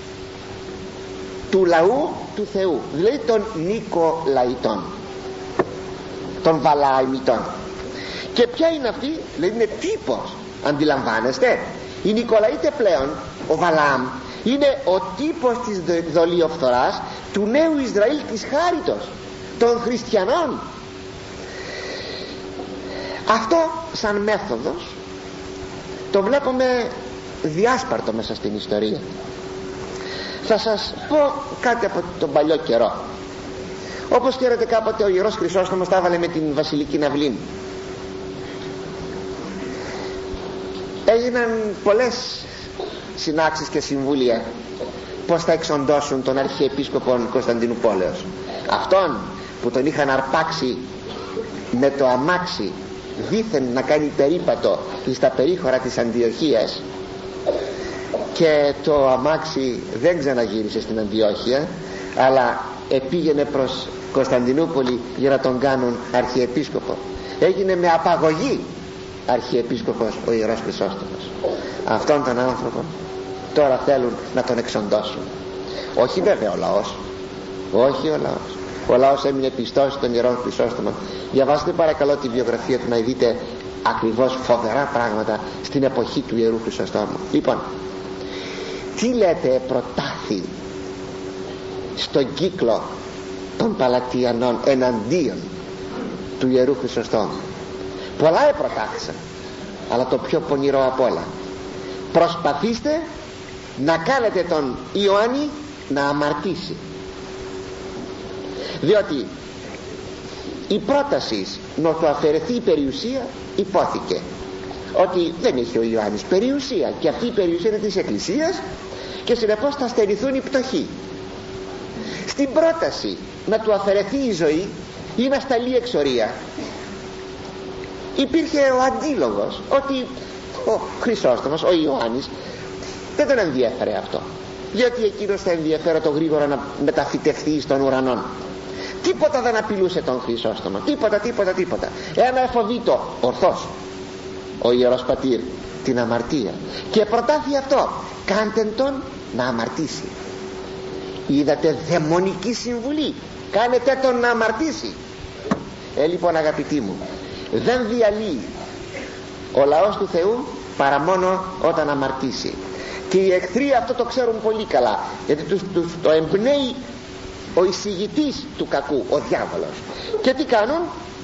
του λαού του Θεού, δηλαδή των Νικολαιτών, των Βαλααμιτών. Και ποια είναι αυτή? Δηλαδή είναι τύπος, αντιλαμβάνεστε. Οι Νικολαΐτε πλέον, ο Βαλαάμ είναι ο τύπος της δολιοφθοράς του νέου Ισραήλ της χάριτος, των χριστιανών. Αυτό σαν μέθοδος το βλέπουμε διάσπαρτο μέσα στην ιστορία. Θα σας πω κάτι από τον παλιό καιρό. Όπως ξέρετε, κάποτε ο Ιερός Χρυσόστομος τα έβαλε με την Βασιλική Ναυλή. Έγιναν πολλές συνάξεις και συμβούλια πως θα εξοντώσουν τον Αρχιεπίσκοπο Κωνσταντινούπολεως, αυτόν που τον είχαν αρπάξει με το αμάξι δήθεν να κάνει περίπατο στα περίχωρα της Αντιοχίας, και το αμάξι δεν ξαναγύρισε στην Αντιόχεια, αλλά επήγαινε προς Κωνσταντινούπολη για να τον κάνουν Αρχιεπίσκοπο. Έγινε με απαγωγή Αρχιεπίσκοπος ο Ιερός Χρυσόστομος. Αυτόν τον άνθρωπο τώρα θέλουν να τον εξοντώσουν. Όχι βέβαια ο λαός, όχι ο λαός. Ο λαός έμεινε πιστός στον Ιερό Χρυσόστομο. Διαβάστε παρακαλώ τη βιογραφία του να δείτε ακριβώς φοβερά πράγματα στην εποχή του Ιερού Χρυσοστόμου. Λοιπόν, τι λέτε προτάθη στον κύκλο των Παλατιανών εναντίον του Ιερού Χρυσοστόμου? Πολλά επροτάθησαν, αλλά το πιο πονηρό απ' όλα: προσπαθήστε να κάνετε τον Ιωάννη να αμαρτήσει. Διότι η πρόταση να του αφαιρεθεί η περιουσία υπόθηκε ότι δεν είχε ο Ιωάννης περιουσία, και αυτή η περιουσία είναι της Εκκλησίας, και συνεπώς θα στερηθούν οι πτωχοί. Στην πρόταση να του αφαιρεθεί η ζωή ή να σταλεί εξορία υπήρχε ο αντίλογος ότι ο Χρυσόστομος, ο Ιωάννης, δεν τον ενδιέφερε αυτό, διότι εκείνος θα ενδιαφέρε το γρήγορα να μεταφυτευθεί στον ουρανό. Τίποτα δεν απειλούσε τον Χρυσόστομο, τίποτα, τίποτα, τίποτα. Ένα εφοβήτο ορθώς ο Ιερός Πατήρ την αμαρτία, και προτάθη αυτό: κάντε τον να αμαρτήσει. Είδατε δαιμονική συμβουλή, κάνετε τον να αμαρτήσει. Ε, λοιπόν αγαπητοί μου, δεν διαλύει ο λαός του Θεού παρά μόνο όταν αμαρτήσει. Και οι εχθροί αυτό το ξέρουν πολύ καλά, γιατί τους, τους, το εμπνέει ο εισηγητής του κακού, ο διάβολος. Και τι κάνουν?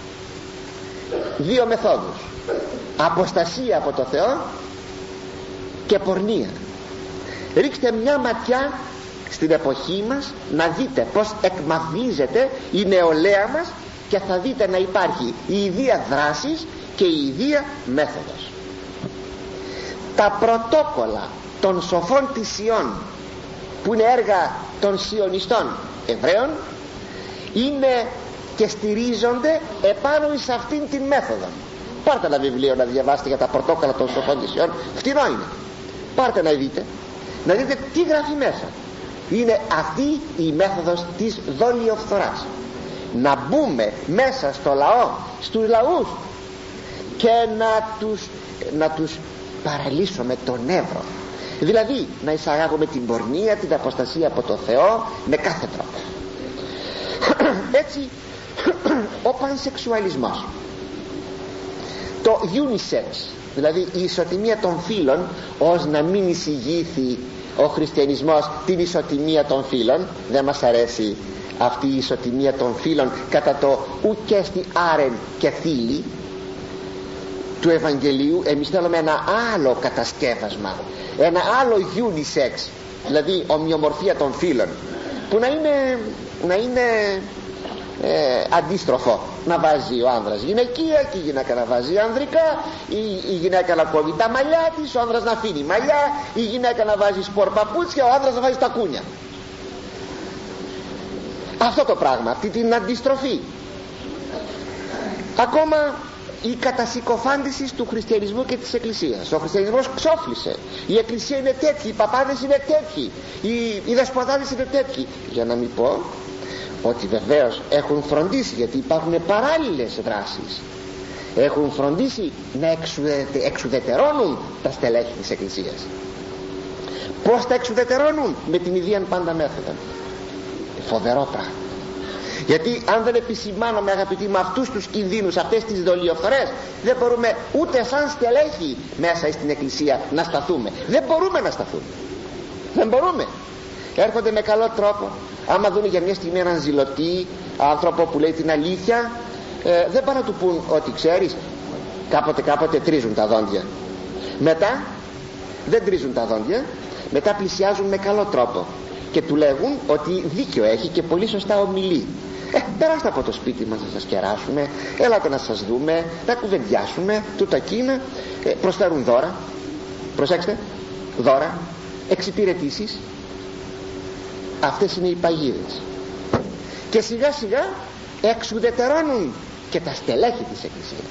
Δύο μεθόδους: αποστασία από το Θεό και πορνεία. Ρίξτε μια ματιά στην εποχή μας να δείτε πως εκμαυλίζεται η νεολαία μας, και θα δείτε να υπάρχει η ιδία δράσης και η ιδία μέθοδος. Τα πρωτόκολλα των σοφών της Σιών, που είναι έργα των σιωνιστών Εβραίων, είναι και στηρίζονται επάνω σε αυτήν την μέθοδο. Πάρτε ένα βιβλίο να διαβάσετε για τα πρωτόκολλα των σοφών της Σιών, φτηνό είναι. Πάρτε να δείτε, να δείτε τι γράφει μέσα. Είναι αυτή η μέθοδος της δολιοφθοράς. Να μπούμε μέσα στο λαό, στους λαούς, και να τους, να τους παραλύσουμε τον νεύρο. Δηλαδή να εισαγάγουμε την πορνεία, την αποστασία από το Θεό με κάθε τρόπο. Έτσι ο πανσεξουαλισμός, το unisex, δηλαδή η ισοτιμία των φύλων, ως να μην εισηγήθη ο χριστιανισμός την ισοτιμία των φύλων. Δεν μας αρέσει αυτή η ισοτιμία των φύλων κατά το ουκέστη άρεν και θήλη του Ευαγγελίου. Εμείς θέλουμε ένα άλλο κατασκεύασμα, ένα άλλο unisex, δηλαδή ομοιομορφία των φύλων, που να είναι, να είναι ε, αντίστροφο. Να βάζει ο άνδρας γυναικεία και η γυναίκα να βάζει ανδρικά, η, η γυναίκα να κόβει τα μαλλιά της, ο άνδρας να αφήνει μαλλιά, η γυναίκα να βάζει σπορ παπούτσια, ο άνδρας να βάζει τακούνια. Αυτό το πράγμα, αυτή την αντιστροφή. Ακόμα η κατασυκοφάντηση του χριστιανισμού και της εκκλησίας. Ο χριστιανισμός ξόφλησε, η εκκλησία είναι τέτοιοι, οι παπάδες είναι τέτοιοι, οι, οι δεσποτάδες είναι τέτοιοι. Για να μην πω ότι βεβαίως έχουν φροντίσει, γιατί υπάρχουν παράλληλες δράσεις, έχουν φροντίσει να εξουδετε, εξουδετερώνουν τα στελέχη της εκκλησίας. Πώς τα εξουδετερώνουν? Με την ίδια πάντα μέθοδο. Φοβερό πράγμα. Γιατί αν δεν επισημάνομαι, αγαπητοί μου, αυτούς τους κινδύνους, αυτές τις δολιοφθορές, δεν μπορούμε ούτε σαν στελέχη μέσα στην εκκλησία να σταθούμε. Δεν μπορούμε να σταθούμε. Δεν μπορούμε. Έρχονται με καλό τρόπο. Άμα δουν για μια στιγμή έναν ζηλωτή άνθρωπο που λέει την αλήθεια, ε, δεν πάνε να του πούν ότι ξέρεις, κάποτε κάποτε τρίζουν τα δόντια. Μετά δεν τρίζουν τα δόντια, μετά πλησιάζουν με καλό τρόπο και του λέγουν ότι δίκιο έχει και πολύ σωστά ομιλεί. Ε, περάστε από το σπίτι μας να σας κεράσουμε, έλατε να σας δούμε, να κουβεντιάσουμε, τούτα εκείνα. ε, προσφέρουν δώρα, προσέξτε, δώρα, εξυπηρετήσεις. Αυτές είναι οι παγίδες. Και σιγά σιγά εξουδετερώνουν και τα στελέχη της εκκλησίας.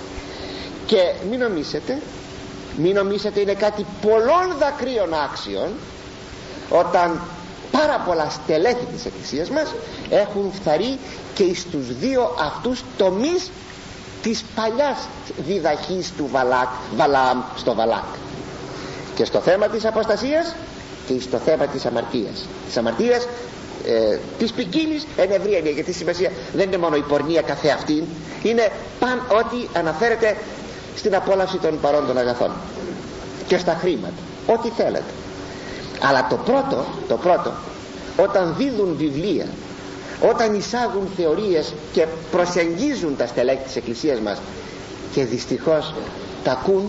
Και μην νομίσετε, μην νομίσετε είναι κάτι πολλών δακρύων άξιων όταν πάρα πολλά στελέχη της εκκλησίας μας έχουν φθαρεί και εις τους δύο αυτούς τομείς της παλιάς διδαχής του Βαλάκ, Βαλαάμ στο Βαλάκ, και στο θέμα της αποστασίας και στο θέμα της αμαρτίας. Της αμαρτίας ε, της ποικίλης εν ευρία είναι, γιατί η σημασία δεν είναι μόνο η πορνεία καθεαυτήν, είναι παν ό,τι αναφέρεται στην απόλαυση των παρόντων αγαθών και στα χρήματα, ό,τι θέλετε. Αλλά το πρώτο, το πρώτο, όταν δίδουν βιβλία, όταν εισάγουν θεωρίες και προσεγγίζουν τα στελέχη της εκκλησίας μας και δυστυχώς τα ακούν,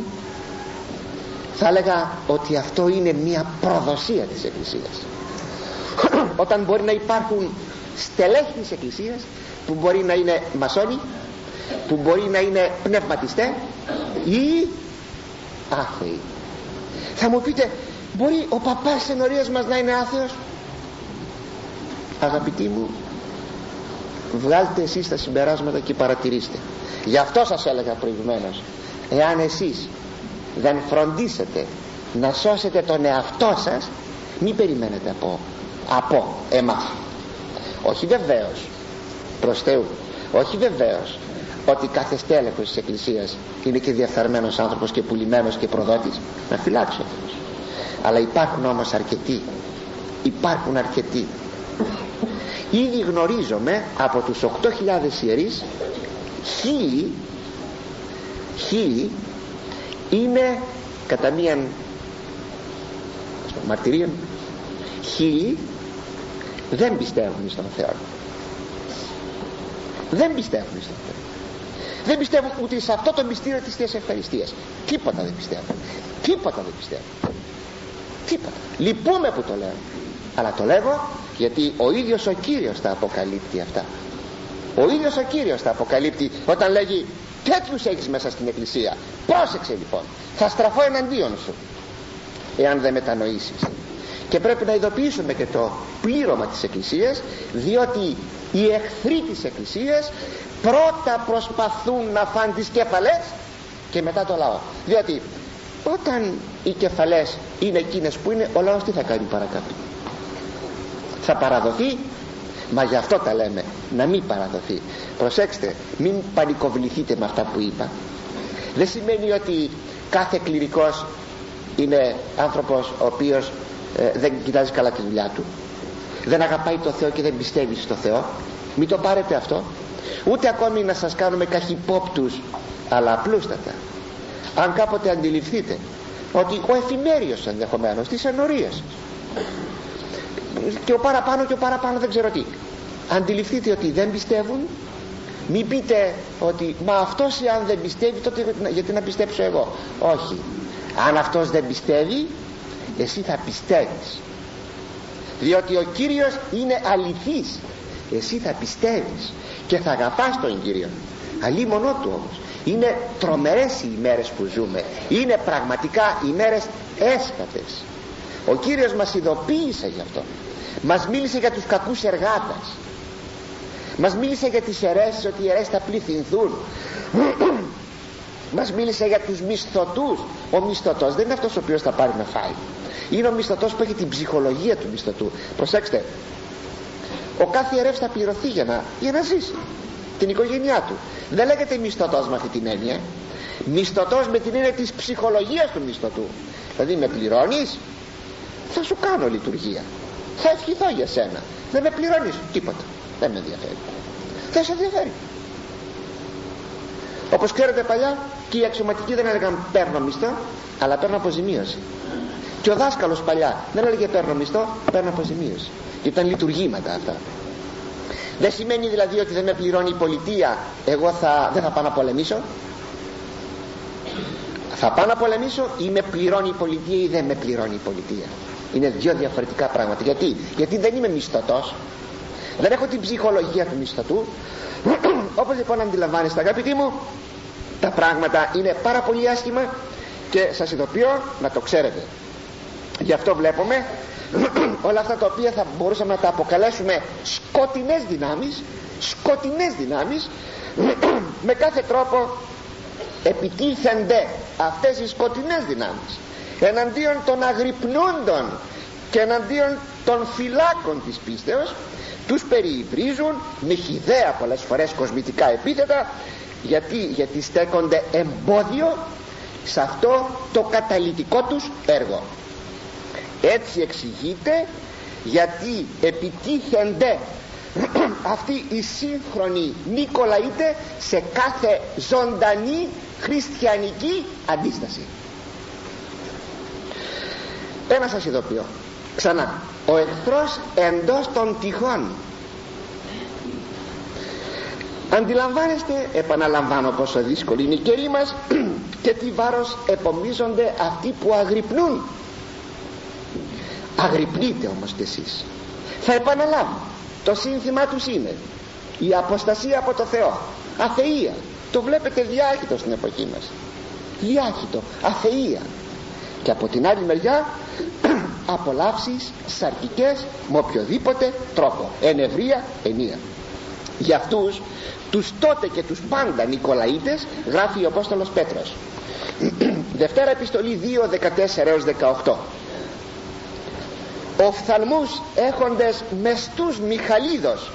θα έλεγα ότι αυτό είναι μια προδοσία της εκκλησίας. Όταν μπορεί να υπάρχουν στελέχη της εκκλησίας που μπορεί να είναι μασόνοι, που μπορεί να είναι πνευματιστές ή άθεοι. Θα μου πείτε, μπορεί ο παπάς ενορίας μας να είναι άθεος? Αγαπητοί μου, βγάλτε εσείς τα συμπεράσματα και παρατηρήστε. Γι' αυτό σας έλεγα προηγουμένως, εάν εσείς δεν φροντίσετε να σώσετε τον εαυτό σας, μην περιμένετε από, από εμάς. Όχι βεβαίως, προς Θεού, όχι βεβαίως ότι κάθε στέλεχος της εκκλησίας είναι και διαφθαρμένος άνθρωπος και πουλημένος και προδότης. Να φυλάξει ο Θεός. Αλλά υπάρχουν όμως αρκετοί, υπάρχουν αρκετοί. Ήδη γνωρίζομαι από τους οκτώ χιλιάδες ιερείς, χίλιοι Χίλιοι είναι κατά μίαν μαρτυρίων, χίλιοι δεν πιστεύουν στον Θεό, δεν πιστεύουν στον Θεό, δεν πιστεύουν ούτε σε αυτό το μυστήριο της Θείας Ευχαριστίας. Τίποτα δεν πιστεύουν, τίποτα δεν πιστεύουν, τίποτα. Λυπούμε που το λέω, αλλά το λέγω γιατί ο ίδιος ο Κύριος τα αποκαλύπτει αυτά. Ο ίδιος ο Κύριος τα αποκαλύπτει όταν λέγει τέτοιους έχεις μέσα στην εκκλησία. Πρόσεξε λοιπόν, θα στραφώ εναντίον σου εάν δεν μετανοήσεις. Και πρέπει να ειδοποιήσουμε και το πλήρωμα της εκκλησίας, διότι οι εχθροί της εκκλησίας πρώτα προσπαθούν να φάνε τις κεφαλές και μετά το λαό. Διότι όταν οι κεφαλές είναι εκείνες που είναι, ο λαός τι θα κάνει παρακάτω? Θα παραδοθεί. Μα γι' αυτό τα λέμε, να μην παραδοθεί. Προσέξτε, μην πανικοβληθείτε με αυτά που είπα. Δεν σημαίνει ότι κάθε κληρικός είναι άνθρωπος ο οποίος ε, δεν κοιτάζει καλά τη δουλειά του, δεν αγαπάει το Θεό και δεν πιστεύει στο Θεό. Μην το πάρετε αυτό. Ούτε ακόμη να σας κάνουμε καχυπόπτους, αλλά απλούστατα. Αν κάποτε αντιληφθείτε ότι ο εφημέριος ενδεχομένως της ενορίας και ο παραπάνω και ο παραπάνω δεν ξέρω τι, αντιληφθείτε ότι δεν πιστεύουν, μην πείτε ότι μα αυτός αν δεν πιστεύει τότε γιατί να πιστέψω εγώ. Όχι, αν αυτός δεν πιστεύει, εσύ θα πιστεύεις, διότι ο Κύριος είναι αληθής. Εσύ θα πιστεύεις και θα αγαπάς τον Κύριο, αλίμονό του όμως. Είναι τρομερές οι ημέρες που ζούμε, είναι πραγματικά ημέρες έσχατες. Ο Κύριος μας ειδοποίησε γι' αυτό. Μας μίλησε για τους κακούς εργάτες, μας μίλησε για τις αιρέσεις, ότι οι αιρέσεις θα πληθυνθούν. Μας μίλησε για τους μισθωτούς. Ο μισθωτός δεν είναι αυτός ο οποίος θα πάρει να φάει, είναι ο μισθωτός που έχει την ψυχολογία του μισθωτού. Προσέξτε, ο κάθε ιερεύς θα πληρωθεί για να, για να ζήσει την οικογένειά του. Δεν λέγεται μισθωτός με αυτή την έννοια, μισθωτός με την έννοια της ψυχολογίας του μισθωτού. Δηλαδή με πληρώνεις, θα σου κάνω λειτουργία, θα ευχηθώ για σένα. Δεν με πληρώνεις, τίποτα, δεν με ενδιαφέρει, δεν σε ενδιαφέρει. Όπως ξέρετε, παλιά και οι αξιωματικοί δεν έλεγαν παίρνω μισθό, αλλά παίρνω αποζημίωση. Και ο δάσκαλος παλιά δεν έλεγε παίρνω μισθό, παίρνω αποζημίωση. Και ήταν λειτουργήματα αυτά. Δεν σημαίνει δηλαδή ότι δεν με πληρώνει η πολιτεία, εγώ θα, δεν θα πάω να πολεμήσω. Θα πάω να πολεμήσω ή με πληρώνει η πολιτεία ή δεν με πληρώνει η πολιτεία. Είναι δύο διαφορετικά πράγματα. Γιατί, Γιατί δεν είμαι μισθωτός, δεν έχω την ψυχολογία του μισθωτού. Όπως λοιπόν αντιλαμβάνεστε, αγαπητοί μου, τα πράγματα είναι πάρα πολύ άσχημα και σας ειδοποιώ να το ξέρετε. Γι' αυτό βλέπουμε όλα αυτά τα οποία θα μπορούσαμε να τα αποκαλέσουμε σκοτεινές δυνάμεις, σκοτεινές δυνάμεις με κάθε τρόπο επιτίθενται αυτές οι σκοτεινές δυνάμεις εναντίον των αγρυπνούντων και εναντίον των φυλάκων της πίστεως. Τους περιυβρίζουν με χυδαία πολλές φορές κοσμητικά επίθετα. Γιατί, γιατί στέκονται εμπόδιο σε αυτό το καταλυτικό τους έργο. Έτσι εξηγείται γιατί επιτίθενται αυτοί οι σύγχρονοι Νικολαίτες σε κάθε ζωντανή χριστιανική αντίσταση. Ένα σας ειδοποιώ ξανά, ο εχθρός εντός των τυχών. Αντιλαμβάνεστε, επαναλαμβάνω, πόσο δύσκολη είναι η καιρή μας και τι βάρος επομίζονται αυτοί που αγρυπνούν. Αγρυπνείτε όμως κι εσείς. Θα επαναλάβω, το σύνθημά τους είναι η αποστασία από το Θεό, αθεία. Το βλέπετε διάχυτο στην εποχή μας, διάχυτο, αθεία. Και από την άλλη μεριά απολαύσεις σαρκικές με οποιοδήποτε τρόπο, ενευρία, ενία. Για αυτούς τους τότε και τους πάντα Νικολαίτες γράφει ο Απόστολος Πέτρος, Δευτέρα Επιστολή δύο δεκατέσσερα έως δεκαοκτώ. Οφθαλμούς έχοντες μεστούς Μιχαλίδος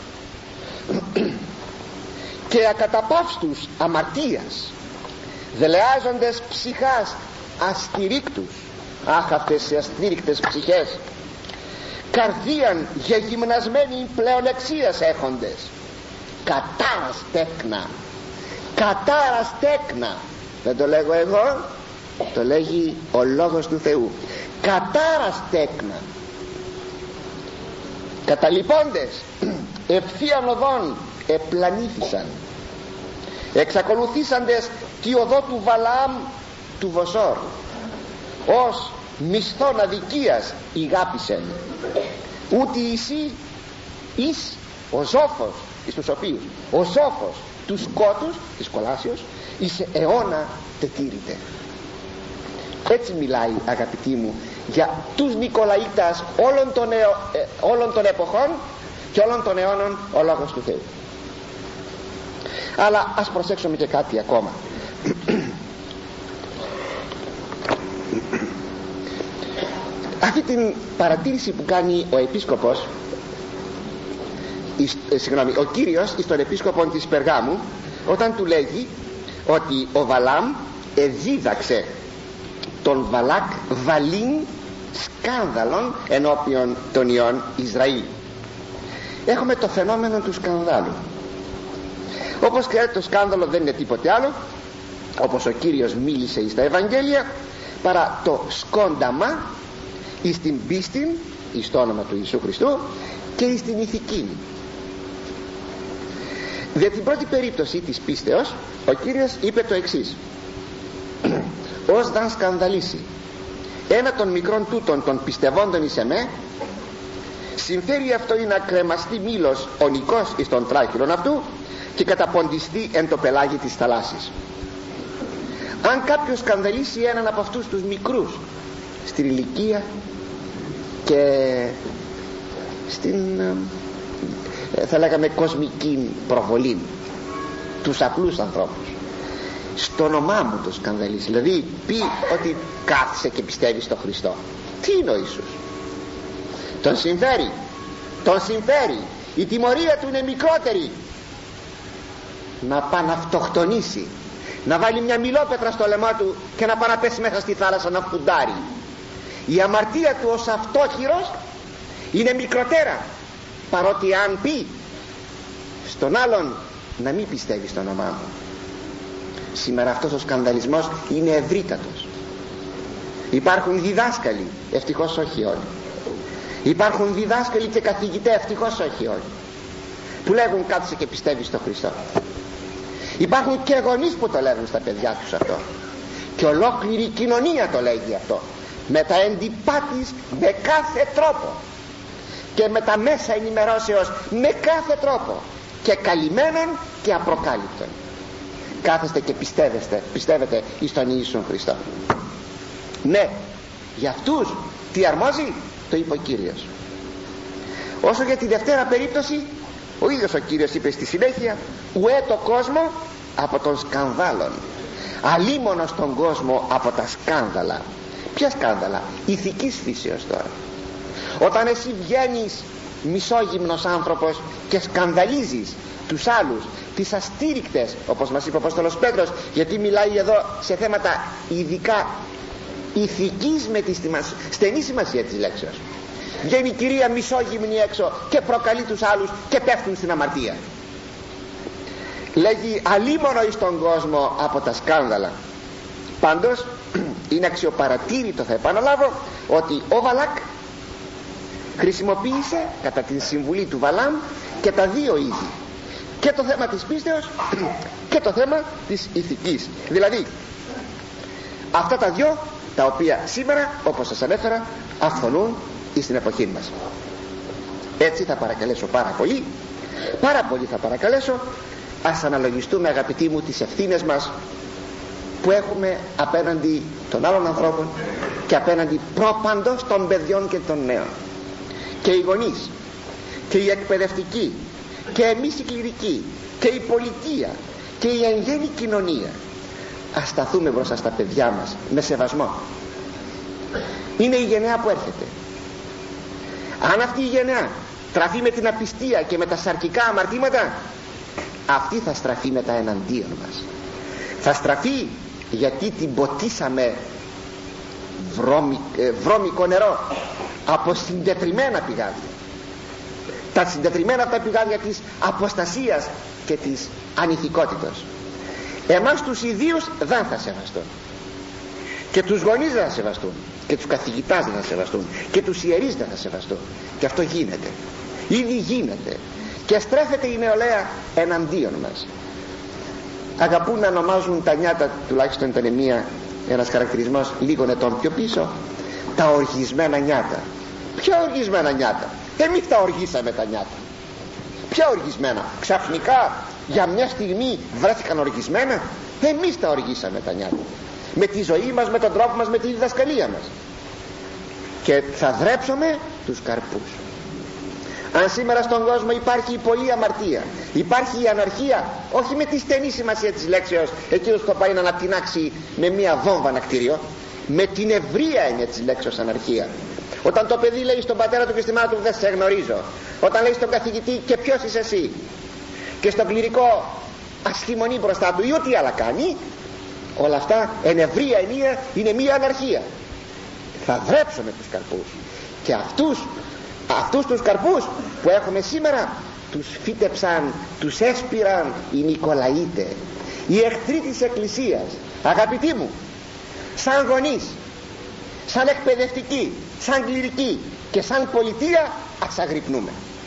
και ακαταπαύστους αμαρτίας, δελεάζοντες ψυχάς αστηρίκτους. Αχ, αυτές οι αστήρικτες ψυχές, καρδίαν γεγυμνασμένη πλεονεξίας έχοντες, κατάρας τέκνα, κατάρας τέκνα. δεν το λέγω εγώ, το λέγει ο Λόγος του Θεού. Κατάρας τέκνα, καταλοιπώντες ευθείαν οδόν επλανήθησαν, εξακολουθήσαντες τη οδό του Βαλαάμ του Βοσόρ, ως μισθόν αδικίας ηγάπησεν, ούτε εσύ εις ο ζώφος εις τους οποίους ο ζώφος του σκότους της κολάσεως εις αιώνα τετήρητε. Έτσι μιλάει, αγαπητοί μου, για τους Νικολαίτας όλων των, αιω... ε, όλων των εποχών και όλων των αιώνων ο Λόγος του Θεού. Αλλά ας προσέξουμε και κάτι ακόμα. Αυτή την παρατήρηση που κάνει ο επίσκοπος, ε, συγγνώμη, ο Κύριος εις τον επίσκοπο της Περγάμου, όταν του λέγει ότι ο Βαλάμ εδίδαξε τον Βαλάκ βαλήν σκάνδαλον ενώπιον των ιών Ισραήλ. Έχουμε το φαινόμενο του σκανδάλου. Όπως ξέρετε, το σκάνδαλο δεν είναι τίποτε άλλο, όπως ο Κύριος μίλησε στα Ευαγγέλια, παρά το σκόνταμα εις την πίστη, εις το όνομα του Ιησού Χριστού, και εις την ηθική. Για την πρώτη περίπτωση της πίστεως ο Κύριος είπε το εξής: ως δαν σκανδαλίσει ένα των μικρών τούτων των πιστευόντων εις εμέ, συμφέρει αυτό ή να κρεμαστεί μήλος ονικός εις τον τράχυλον αυτού και καταποντιστεί εν το πελάγι της θαλάσσης. Αν κάποιος σκανδαλίσει έναν από αυτούς τους μικρούς στην ηλικία και στην, θα λέγαμε, κοσμική προβολή, τους απλούς ανθρώπους, στο όνομά μου το σκανδαλίσει, δηλαδή πει ότι κάθισε και πιστεύει στο Χριστό, τι είναι ο Ιησούς? Τον συμφέρει, τον συμφέρει, η τιμωρία του είναι μικρότερη να πάει να αυτοκτονήσει, να βάλει μια μιλόπετρα στο λαιμό του και να πάει να πέσει μέσα στη θάλασσα να φουντάρει. Η αμαρτία του ως αυτόχειρος είναι μικροτέρα, παρότι αν πει στον άλλον να μην πιστεύει στο όνομά μου. Σήμερα αυτός ο σκανδαλισμός είναι ευρύτατος. Υπάρχουν διδάσκαλοι, ευτυχώς όχι όλοι. Υπάρχουν διδάσκαλοι και καθηγητές, ευτυχώς όχι όλοι, που λέγουν κάθισε και πιστεύει στο Χριστό. Υπάρχουν και γονείς που το λέγουν στα παιδιά τους αυτό, και ολόκληρη η κοινωνία το λέγει αυτό, με τα έντυπά της, με κάθε τρόπο, και με τα μέσα ενημερώσεως με κάθε τρόπο, και καλυμμένων και απροκάλυπτων. Κάθεστε και πιστεύεστε, πιστεύετε εις τον Ιησούν Χριστό. Ναι, για αυτούς τι αρμόζει? Το είπε ο Κύριος. Όσο για τη δευτέρα περίπτωση, ο ίδιος ο Κύριος είπε στη συνέχεια: ουέ το κόσμο από των σκανδάλων, αλίμονος τον κόσμο από τα σκάνδαλα. Ποια σκάνδαλα? Ηθικής φύσεως τώρα. Όταν εσύ βγαίνεις μισόγυμνος άνθρωπος και σκανδαλίζεις τους άλλους, τις αστήρικτες, όπως μας είπε ο Απόστολος Πέτρος, γιατί μιλάει εδώ σε θέματα ειδικά ηθικής με τη στενή σημασία της λέξεως. Βγαίνει η κυρία μισόγυμνη έξω και προκαλεί τους άλλους και πέφτουν στην αμαρτία. Λέγει αλίμονο εις τον κόσμο από τα σκάνδαλα. Πάντως είναι αξιοπαρατήρητο, θα επαναλάβω, ότι ο Βαλάκ χρησιμοποίησε κατά την συμβουλή του Βαλάμ και τα δύο είδη, και το θέμα της πίστεως και το θέμα της ηθικής. Δηλαδή αυτά τα δυο, τα οποία σήμερα, όπως σας ανέφερα, αυθονούν στην εποχή μας. Έτσι θα παρακαλέσω πάρα πολύ, πάρα πολύ θα παρακαλέσω, ας αναλογιστούμε, αγαπητοί μου, τις ευθύνες μας που έχουμε απέναντι των άλλων ανθρώπων και απέναντι προπαντός των παιδιών και των νέων. Και οι γονείς και οι εκπαιδευτικοί και εμείς οι κληρικοί και η πολιτεία και η εν γέννη κοινωνία, ας σταθούμε μπροστά στα παιδιά μας με σεβασμό. Είναι η γενεά που έρχεται. Αν αυτή η γενεά τραφεί με την απιστία και με τα σαρκικά αμαρτήματα, αυτή θα στραφεί μετά εναντίον μας. Θα στραφεί γιατί την ποτίσαμε βρώμη, ε, βρώμικο νερό από συντετριμμένα πηγάδια, τα συντετριμμένα αυτά πηγάδια της αποστασίας και της ανηθικότητας. Εμάς τους ιδίους δεν θα σεβαστούν, και τους γονείς δεν θα σεβαστούν, και τους καθηγητάς δεν θα σεβαστούν, και τους ιερείς δεν θα σεβαστούν. Και αυτό γίνεται, ήδη γίνεται, και στρέφεται η νεολαία εναντίον μας. Αγαπούν να ονομάζουν τα νιάτα, τουλάχιστον ήταν μία, ένας χαρακτηρισμός λίγων ετών πιο πίσω, τα οργισμένα νιάτα. Ποια οργισμένα νιάτα? Εμείς τα οργήσαμε τα νιάτα. Ποια οργισμένα? Ξαφνικά για μια στιγμή βρέθηκαν οργισμένα? Εμείς τα οργήσαμε τα νιάτα, με τη ζωή μας, με τον τρόπο μας, με τη διδασκαλία μας, και θα δρέψουμε τους καρπούς. Αν σήμερα στον κόσμο υπάρχει η πολλή αμαρτία, υπάρχει η αναρχία, όχι με τη στενή σημασία της λέξεως, εκείνος που πάει να ανατινάξει με μια βόμβα ένα κτίριο, με την ευρεία έννοια της λέξεως αναρχία. Όταν το παιδί λέει στον πατέρα του και στη μάνα του δεν σε γνωρίζω, όταν λέει στον καθηγητή και ποιος είσαι εσύ, και στον κληρικό ασχημονεί μπροστά του ή ό,τι άλλα κάνει, όλα αυτά εν ευρεία εννοία είναι μια αναρχία. Θα δρέψουμε τους καρπούς, και αυτούς αυτούς τους καρπούς που έχουμε σήμερα τους φύτεψαν, τους έσπηραν οι Νικολαίτες, οι εχθροί της Εκκλησίας. Αγαπητοί μου, σαν γονείς, σαν εκπαιδευτικοί, σαν κληρικοί και σαν πολιτεία, ας αγρυπνούμε.